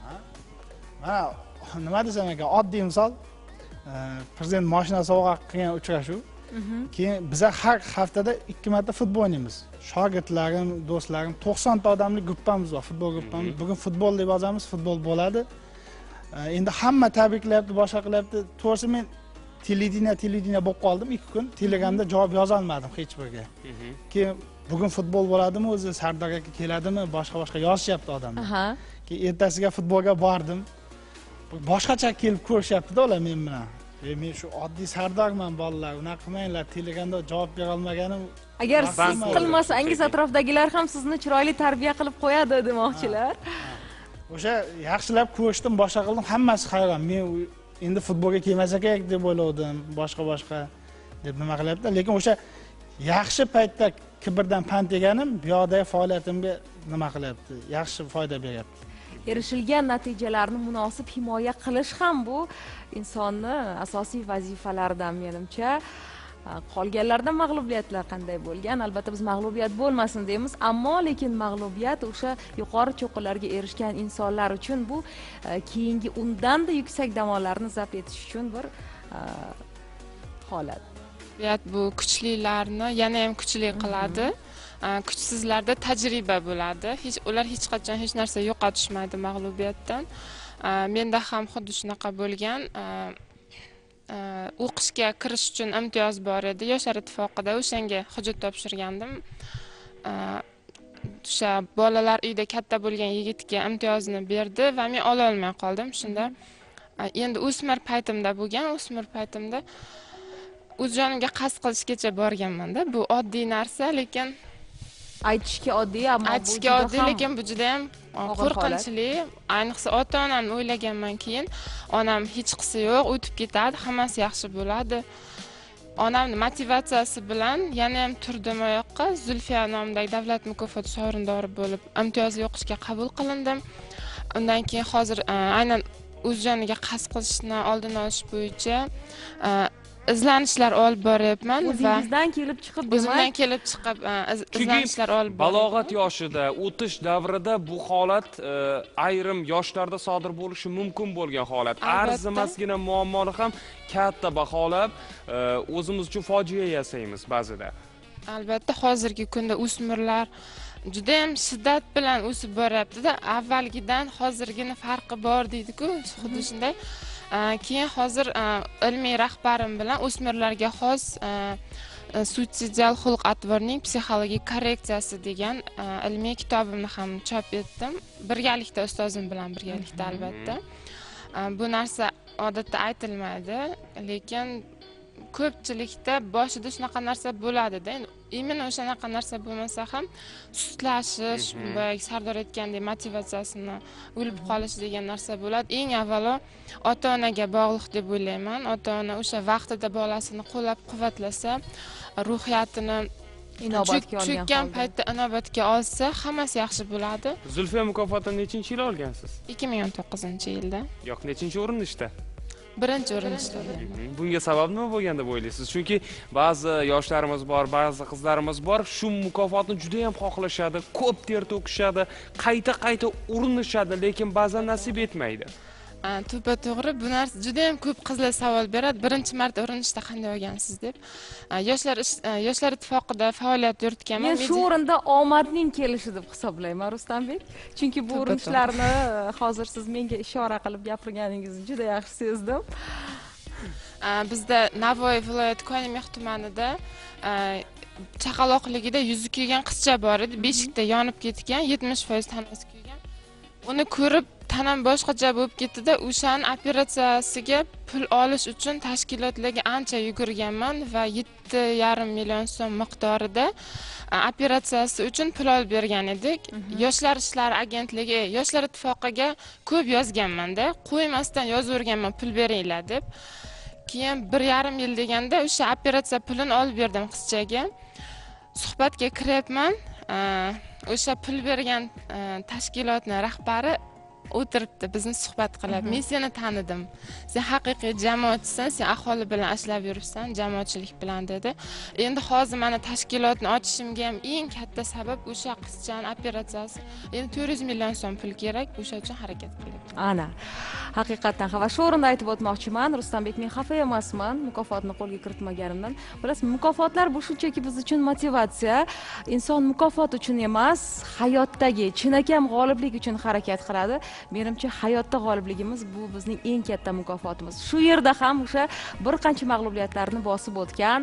Mana nima desam ekan, oddiy misol, prezident mashina sovg'a qilgan uchrashuv. Keyin biz har haftada 2 marta futbol o'ynaymiz. Shogirdlarim, do'stlarim, 90 ta odamlik gruppamiz bor, futbol gruppamiz. Bugun futbol deb yozamiz, futbol bo'ladi. Endi hamma tabriklayapti, boshqa qilyapti. To'g'risi men televideniya bo'lib qoldim 2 kun. Telegramda javob yoza olmadim hech biriga. Keyin bugun futbol bo'ladimi, o'zi Sardor aka keladimi, boshqa yozishyapti odamlar. Keyin ertasiga futbolga bordim. Boshqacha kelib ko'rishyapti-da ular men bilan. Men shu oddiy Sardorman bolalar, unaqa qilmanglar, telegramda javob bera olmaganim. Agar siz qilmasangiz atrofdagilar ham sizni chiroyli tarbiya qilib qo'yadi demoqchilar. O'sha yaxshilab ko'rishdim, boshqa qildim, hammasi hayron. Men endi futbolga kelmasa kerak deb o'yladim, boshqa deb nima qilyapti. Lekin o'sha yaxshi paytda kibrdan pand yeganim bu yoqdagi faoliyatimga nima qilyapti, yaxshi foyda beryapti. Erishilgan natijalarni munosib himoya qilish ham bu insonni asosiy vazifalaridan menimcha. Qolganlarda mag'lubiyatlar qanday bo'lgan? Albatta biz mag'lubiyat bo'lmasin deymiz, ammo lekin mag'lubiyat o'sha yuqori cho'qqilarga erishgan insonlar uchun bu keyingi undanda yuksak da'volarni zabt etish uchun bir holat. Bu kuchlilarni yana ham kuchli qiladi. Kuchsizlarda tajriba bo'ladi. Ular hech qachon hech narsa yo'qotishmaydi mag'lubiyatdan. Menda ham xuddi shunaqa bo'lgan. O'qishga kirish uchun imtiyoz bor edi. Yoshlar ittifoqida o'shanga hujjat topshirgandim. O'sha bolalar uyida katta bo'lgan yigitga imtiyozni berdi va men ola olmay qoldim. Shunda endi o'smir paytimda bo'lgan, o'smir paytimda o'z jonimga qasd qilishgacha borganman-da. Bu oddiy narsa, lekin aytishga oddiy, ammo aytishga oddiy, lekin bu juda ham qo'rqinchli. Ayniqsa ota-onamni o'ylaganman keyin, onam hech qisi yo'q, o'tib ketadi, hammasi yaxshi bo'ladi. Onamning motivatsiyasi bilan yana ham turdim oyoqqa. Zulfiya nomidagi davlat mukofoti sovrindori bo'lib, imtiyozli o'qishga qabul qilindim. Undan keyin hozir aynan o'z joniga qasd qilishni oldini olish bo'yicha izlanishlar olib boryapman va o'zingizdan kelib chiqib, o'zimdan kelib chiqib izlanishlar olib boryapman. Balog'at yoshida, o'tish davrida bu holat ayrim yoshlarda sodir bo'lishi mumkin bo'lgan holat. Arzimasgina muammoni ham katta baholab, o'zimiz uchun fojia yasaymiz ba'zida. Albatta, hozirgi kunda o'smirlar juda ham shiddat bilan o'sib boryapti-da. Avvalgidan hozirgini farqi bor deydi-ku, xuddi shunday. Keyin hozir ilmiy rahbarim bilan o'smirlarga xos suitsidal xulq atvorning psixologik korreksiyasi degan ilmiy kitobimni ham chop etdim. Birgalikda ustozim bilan birgalikda albatta. Bu narsa odatda aytilmaydi, lekin ko'pchilikda boshida shunaqa narsa bo'ladi-da. Imенно o'shanaqa narsa bo'lmasa ham sustlashish, boyagi Sardor aytgandek motivatsiyasini o'lib qolish degan narsa bo'ladi. Eng avvalo ota-onaga bog'liq deb o'ylayman. Ota-ona o'sha vaqtida bolasini qo'llab-quvvatlasa, ruhiyatini cho'kkan paytda inobatga olsa, hammasi yaxshi bo'ladi. Zulfiya mukofotini nechinchi yil olgansiz? 2019-yilda. Yo'q, nechinchi urinishda? Birinchi urinishda. Bunga sabab nima bo'lgan deb o'ylaysiz? Chunki ba'zi yoshlarimiz bor, ba'zi qizlarimiz bor, shu mukofotni juda ham xohlashadi, ko'p ter to'kishadi, qayta urinishadi, lekin ba'zan nasib etmaydi. To'ppa to'g'ri, bu narsa juda ham ko'p qizlar savol beradi. Birinchi marta Urinishda qanday olgansiz deb. Yoshlar ittifoqida faoliyat yuritganman. Men shu o'rinda omadning kelishi deb hisoblayman, Ruslanbek. Chunki bu urinishlarni hozir siz menga ishora qilib gapirganingizni juda yaxshi sezdim. Bizda Navoiy viloyati Ko'ynimex tumanida chaqaloqligida yuzi kuygan qizcha bor edi. Beshikda yonib ketgan, 70% tanasi kuygan. Uni ko'rib tanam boshqacha bo'lib ketdi-da, o'shaning operatsiyasiga pul olish uchun tashkilotlarga ancha yugurganman va 7,5 million so'm miqdorida operatsiyasi uchun pul olib bergan edik. Yoshlar ishlari agentligi, Yoshlar ittifoqiga ko'p yozganman-da, qo'ymasdan yozaverganman pul beringlar deb. Keyin 1,5 yil deganda o'sha operatsiya pulini olib berdim qizchaga. Suhbatga kiryapman. O'sha pul bergan tashkilotning rahbari o'tiribdi, bizni suhbat qilyapti. Men seni tanidim. Sen haqiqiy jamoatchisan, sen aholi bilan ishlab yuribsan, jamoatchilik bilan dedi. Endi hozir mana tashkilotni ochishimga ham eng katta sabab o'sha qizchaning operatsiyasi. Endi 400 million so'm pul kerak, o'sha uchun harakat qilyapman. Ana. Haqiqatan va shu o'rinda aytib o'tmoqchiman, Ruslanbek, men xafa emasman mukofotni qo'lga kiritmaganimdan. Bilasizmi, mukofotlar bu shunchaki biz uchun motivatsiya. Inson mukofot uchun emas, hayotdagi chinakam g'oliblik uchun harakat qiladi. Menimcha hayotda g'olibligimiz bu bizning eng katta mukofotimiz. Shu yerda ham o'sha bir qancha mag'lubiyatlarni bosib o'tgan,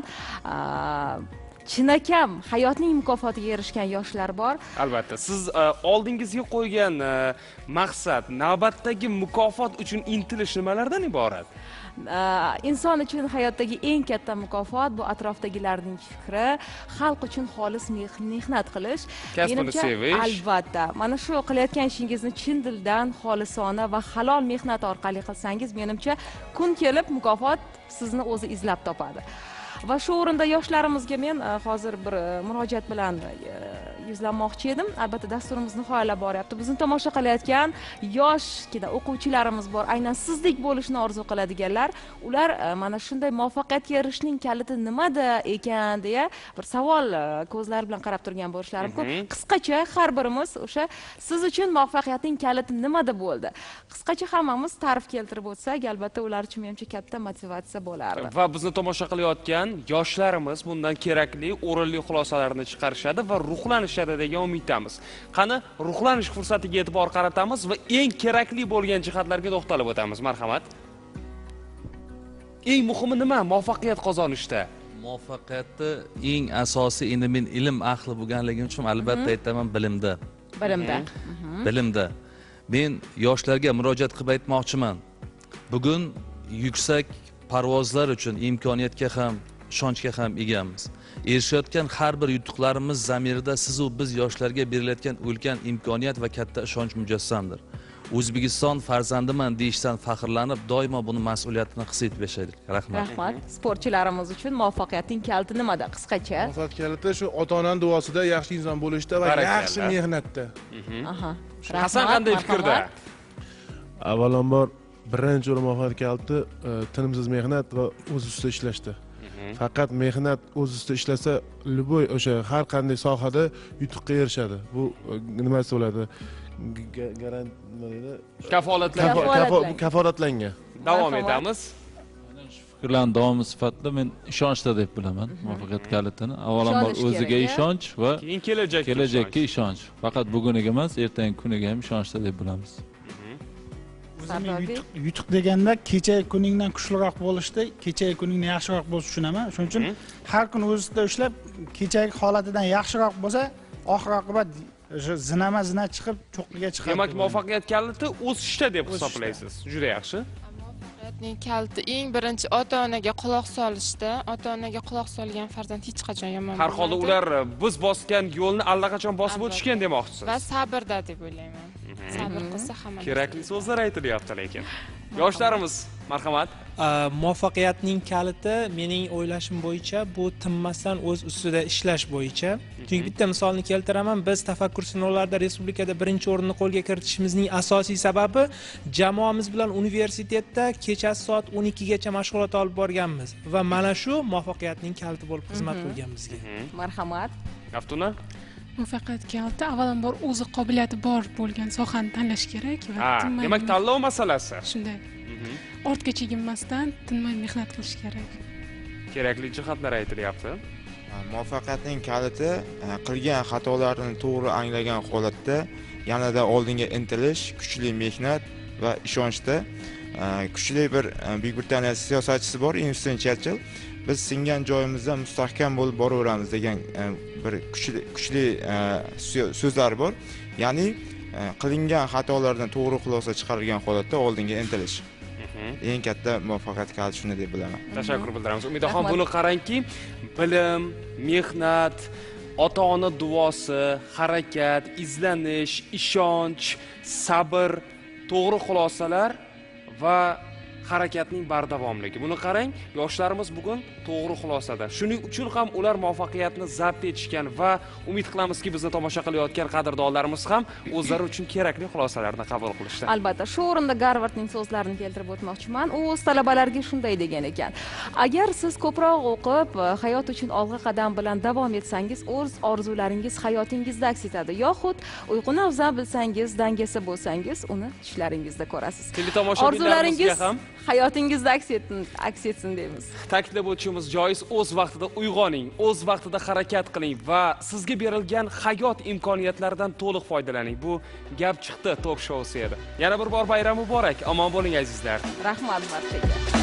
chinakam hayotning mukofotiga erishgan yoshlar bor. Albatta, siz oldingizga qo'ygan maqsad, navbatdagi mukofot uchun intilish nimalardan iborat? Inson uchun hayotdagi eng katta mukofot bu atrofdagilarning fikri, xalq uchun xolis mehnat qilish. Kasbini sevish. Albatta, mana shu qilayotgan ishingizni chin dildan, xolisona va halol mehnat orqali qilsangiz, menimcha kun kelib mukofot sizni o'zi izlab topadi. Va shu o'rinda yoshlarimizga men hozir bir murojaat bilan yuzlanmoqchi edim. Albatta dasturimiz nihoyalab boryapti. Bizni tomosha qilayotgan yoshgina o'quvchilarimiz bor. Aynan sizdek bo'lishni orzu qiladiganlar, ular mana shunday muvaffaqiyatga erishishning kaliti nimada ekan deya bir savol ko'zlari bilan qarab turgan bo'lishlari mumkin. Qisqacha har birimiz o'sha siz uchun muvaffaqiyatning kaliti nimada bo'ldi? Qisqacha hammamiz ta'rif keltirib o'tsak, albatta ular uchun menimcha katta motivatsiya bo'lardi. Va bizni tomosha qilayotgan yoshlarimiz bundan kerakli, o'rinli xulosalarni chiqarishadi va ruhlanishadi degan umiddamiz. Qani, ruhlanish fursatiga e'tibor qaratamiz va eng kerakli bo'lgan jihatlarga to'xtalib o'tamiz. Marhamat. Eng muhimi nima muvaffaqiyat qozonishda? Muvaffaqiyatni eng asosiy, endi men ilm ahli bo'lganligim uchun albatta aytaman, bilimda. Bilimda. Men yoshlarga murojaat qilib aytmoqchiman. Bugun yuksak parvozlar uchun imkoniyatga ham, ishonchga ham egamiz. Erishayotgan har bir yutuqlarimiz zamirida siz u biz yoshlarga berilayotgan ulkan imkoniyat va katta ishonch mujassamdir. O'zbekiston farzandiman deyishdan faxrlanib, doimo buni mas'uliyatini his etib yashaylik. Rahmat. Rahmat. Sportchilarimiz uchun muvaffaqiyatning kaliti nimada? Qisqacha. Muvaffaqiyat kaliti shu ota-onaning duosida, yaxshi inson bo'lishda va yaxshi mehnatda. Aha. Hasan qanday fikrda? Avvalambor birinchi o'rin muvaffaqiyat kaliti tinimsiz mehnat va o'z ustida ishlashda. Faqat mehnat o'z ustida ishlasa, любой o'sha har qanday sohada yutuqqa erishadi. Bu nimasi bo'ladi? Kafolatlangan. Davom etamiz. Fikrlarning davomi sifatida men ishonchda deb bilaman muvaffaqiyat kalitini. Avvalambor o'ziga ishonch va keyin kelajakka ishonch. Faqat buguniga emas, ertangi kuniga ham ishonchda deb bilamiz. Yutuq deganda kechagi kuningdan kuchliroq bo'lishda, kechagi kuningni yaxshiroq bo'lish tushunaman. Shuning uchun har kun o'zida ishlab, kechagi holatidan yaxshiroq bo'lsa, oxir oqibat zina chiqib, cho'qqiga chiqadi. Demak, muvaffaqiyat kaliti o'sishda deb hisoblaysiz. Juda yaxshi. Muvaffaqiyatning kaliti eng birinchi ota-onaga quloq solishda. Ota-onaga quloq solgan farzand hech qachon yomon bo'lmaydi. Har holda ular biz bosgan yo'lni allaqachon bosib o'tishgan demoqchisiz. Va sabrda deb o'ylayman. Sabr qilsa hamma. Kerakli so'zlar aytilyapti lekin. Yoshlarimiz, marhamat. Muvaffaqiyatning kaliti mening o'ylashim bo'yicha bu tinmasdan o'z ustida ishlash bo'yicha. Chunki bitta misolni keltiraman, biz tafakkur sinovlarida respublikada birinchi o'rinni qo'lga kiritishimizning asosiy sababi jamoamiz bilan universitetda kechasi soat 12 gacha mashg'ulot olib borganmiz va mana shu muvaffaqiyatning kaliti bo'lib xizmat qilgan bizga. Marhamat. Aftuna? muvaffaqiyat kaliti avvalambor o'zi qobiliyati bor bo'lgan sohani tanlash kerak va demak tanlov masalasi. Shunday. Ortga chekinmasdan tinmay mehnat qilish kerak. Kerakli jihatlar aytilyapti. Muvaffaqiyatning kaliti qilgan xatolarni to'g'ri anglagan holatda yanada oldinga intilish, kuchli mehnat va ishonchda. Kuchli bir Buyuk Britaniya siyosatchisi bor, Winston Churchill. Biz singan joyimizda mustahkam bo'lib boraveramiz degan bir kuchli so'zlar bor. Ya'ni qilingan xatolardan to'g'ri xulosa chiqarilgan holatda oldinga intilish. Eng katta muvaffaqiyat kaliti shuni deb bilaman. Tashakkur bildiramiz. Umidaxon, buni qarangki, bilim, mehnat, ota-ona duosi, harakat, izlanish, ishonch, sabr, to'g'ri xulosalar va harakatning bardavomligi. Buni qarang, yoshlarimiz bugun to'g'ri xulosada. Shuning uchun ham ular muvaffaqiyatni zabt etishgan va umid qilamizki, bizni tomosha qilayotgan qadrdonlarimiz ham o'zlari uchun kerakli xulosalarni qabul qilishdi. Albatta, shu o'rinda Garvardning so'zlarini keltirib o'tmoqchiman. U o'z talabalariga shunday degan ekan: agar siz ko'proq o'qib, hayot uchun olg'a qadam bilan davom etsangiz, o'z orzularingiz hayotingizda aks etadi. Yoxud uyquni afzal bilsangiz, dangasa bo'lsangiz, uni tushlaringizda ko'rasiz. Orzularingiz ham hayotingizda aks etsin deymiz. Ta'kidlab o'tishimiz joiz, o'z vaqtida uyg'oning, o'z vaqtida harakat qiling va sizga berilgan hayot imkoniyatlaridan to'liq foydalaning. Bu gap chiqdi tok shousi edi. Yana bir bor bayram muborak. Omon bo'ling azizlar. Rahmat barchaga.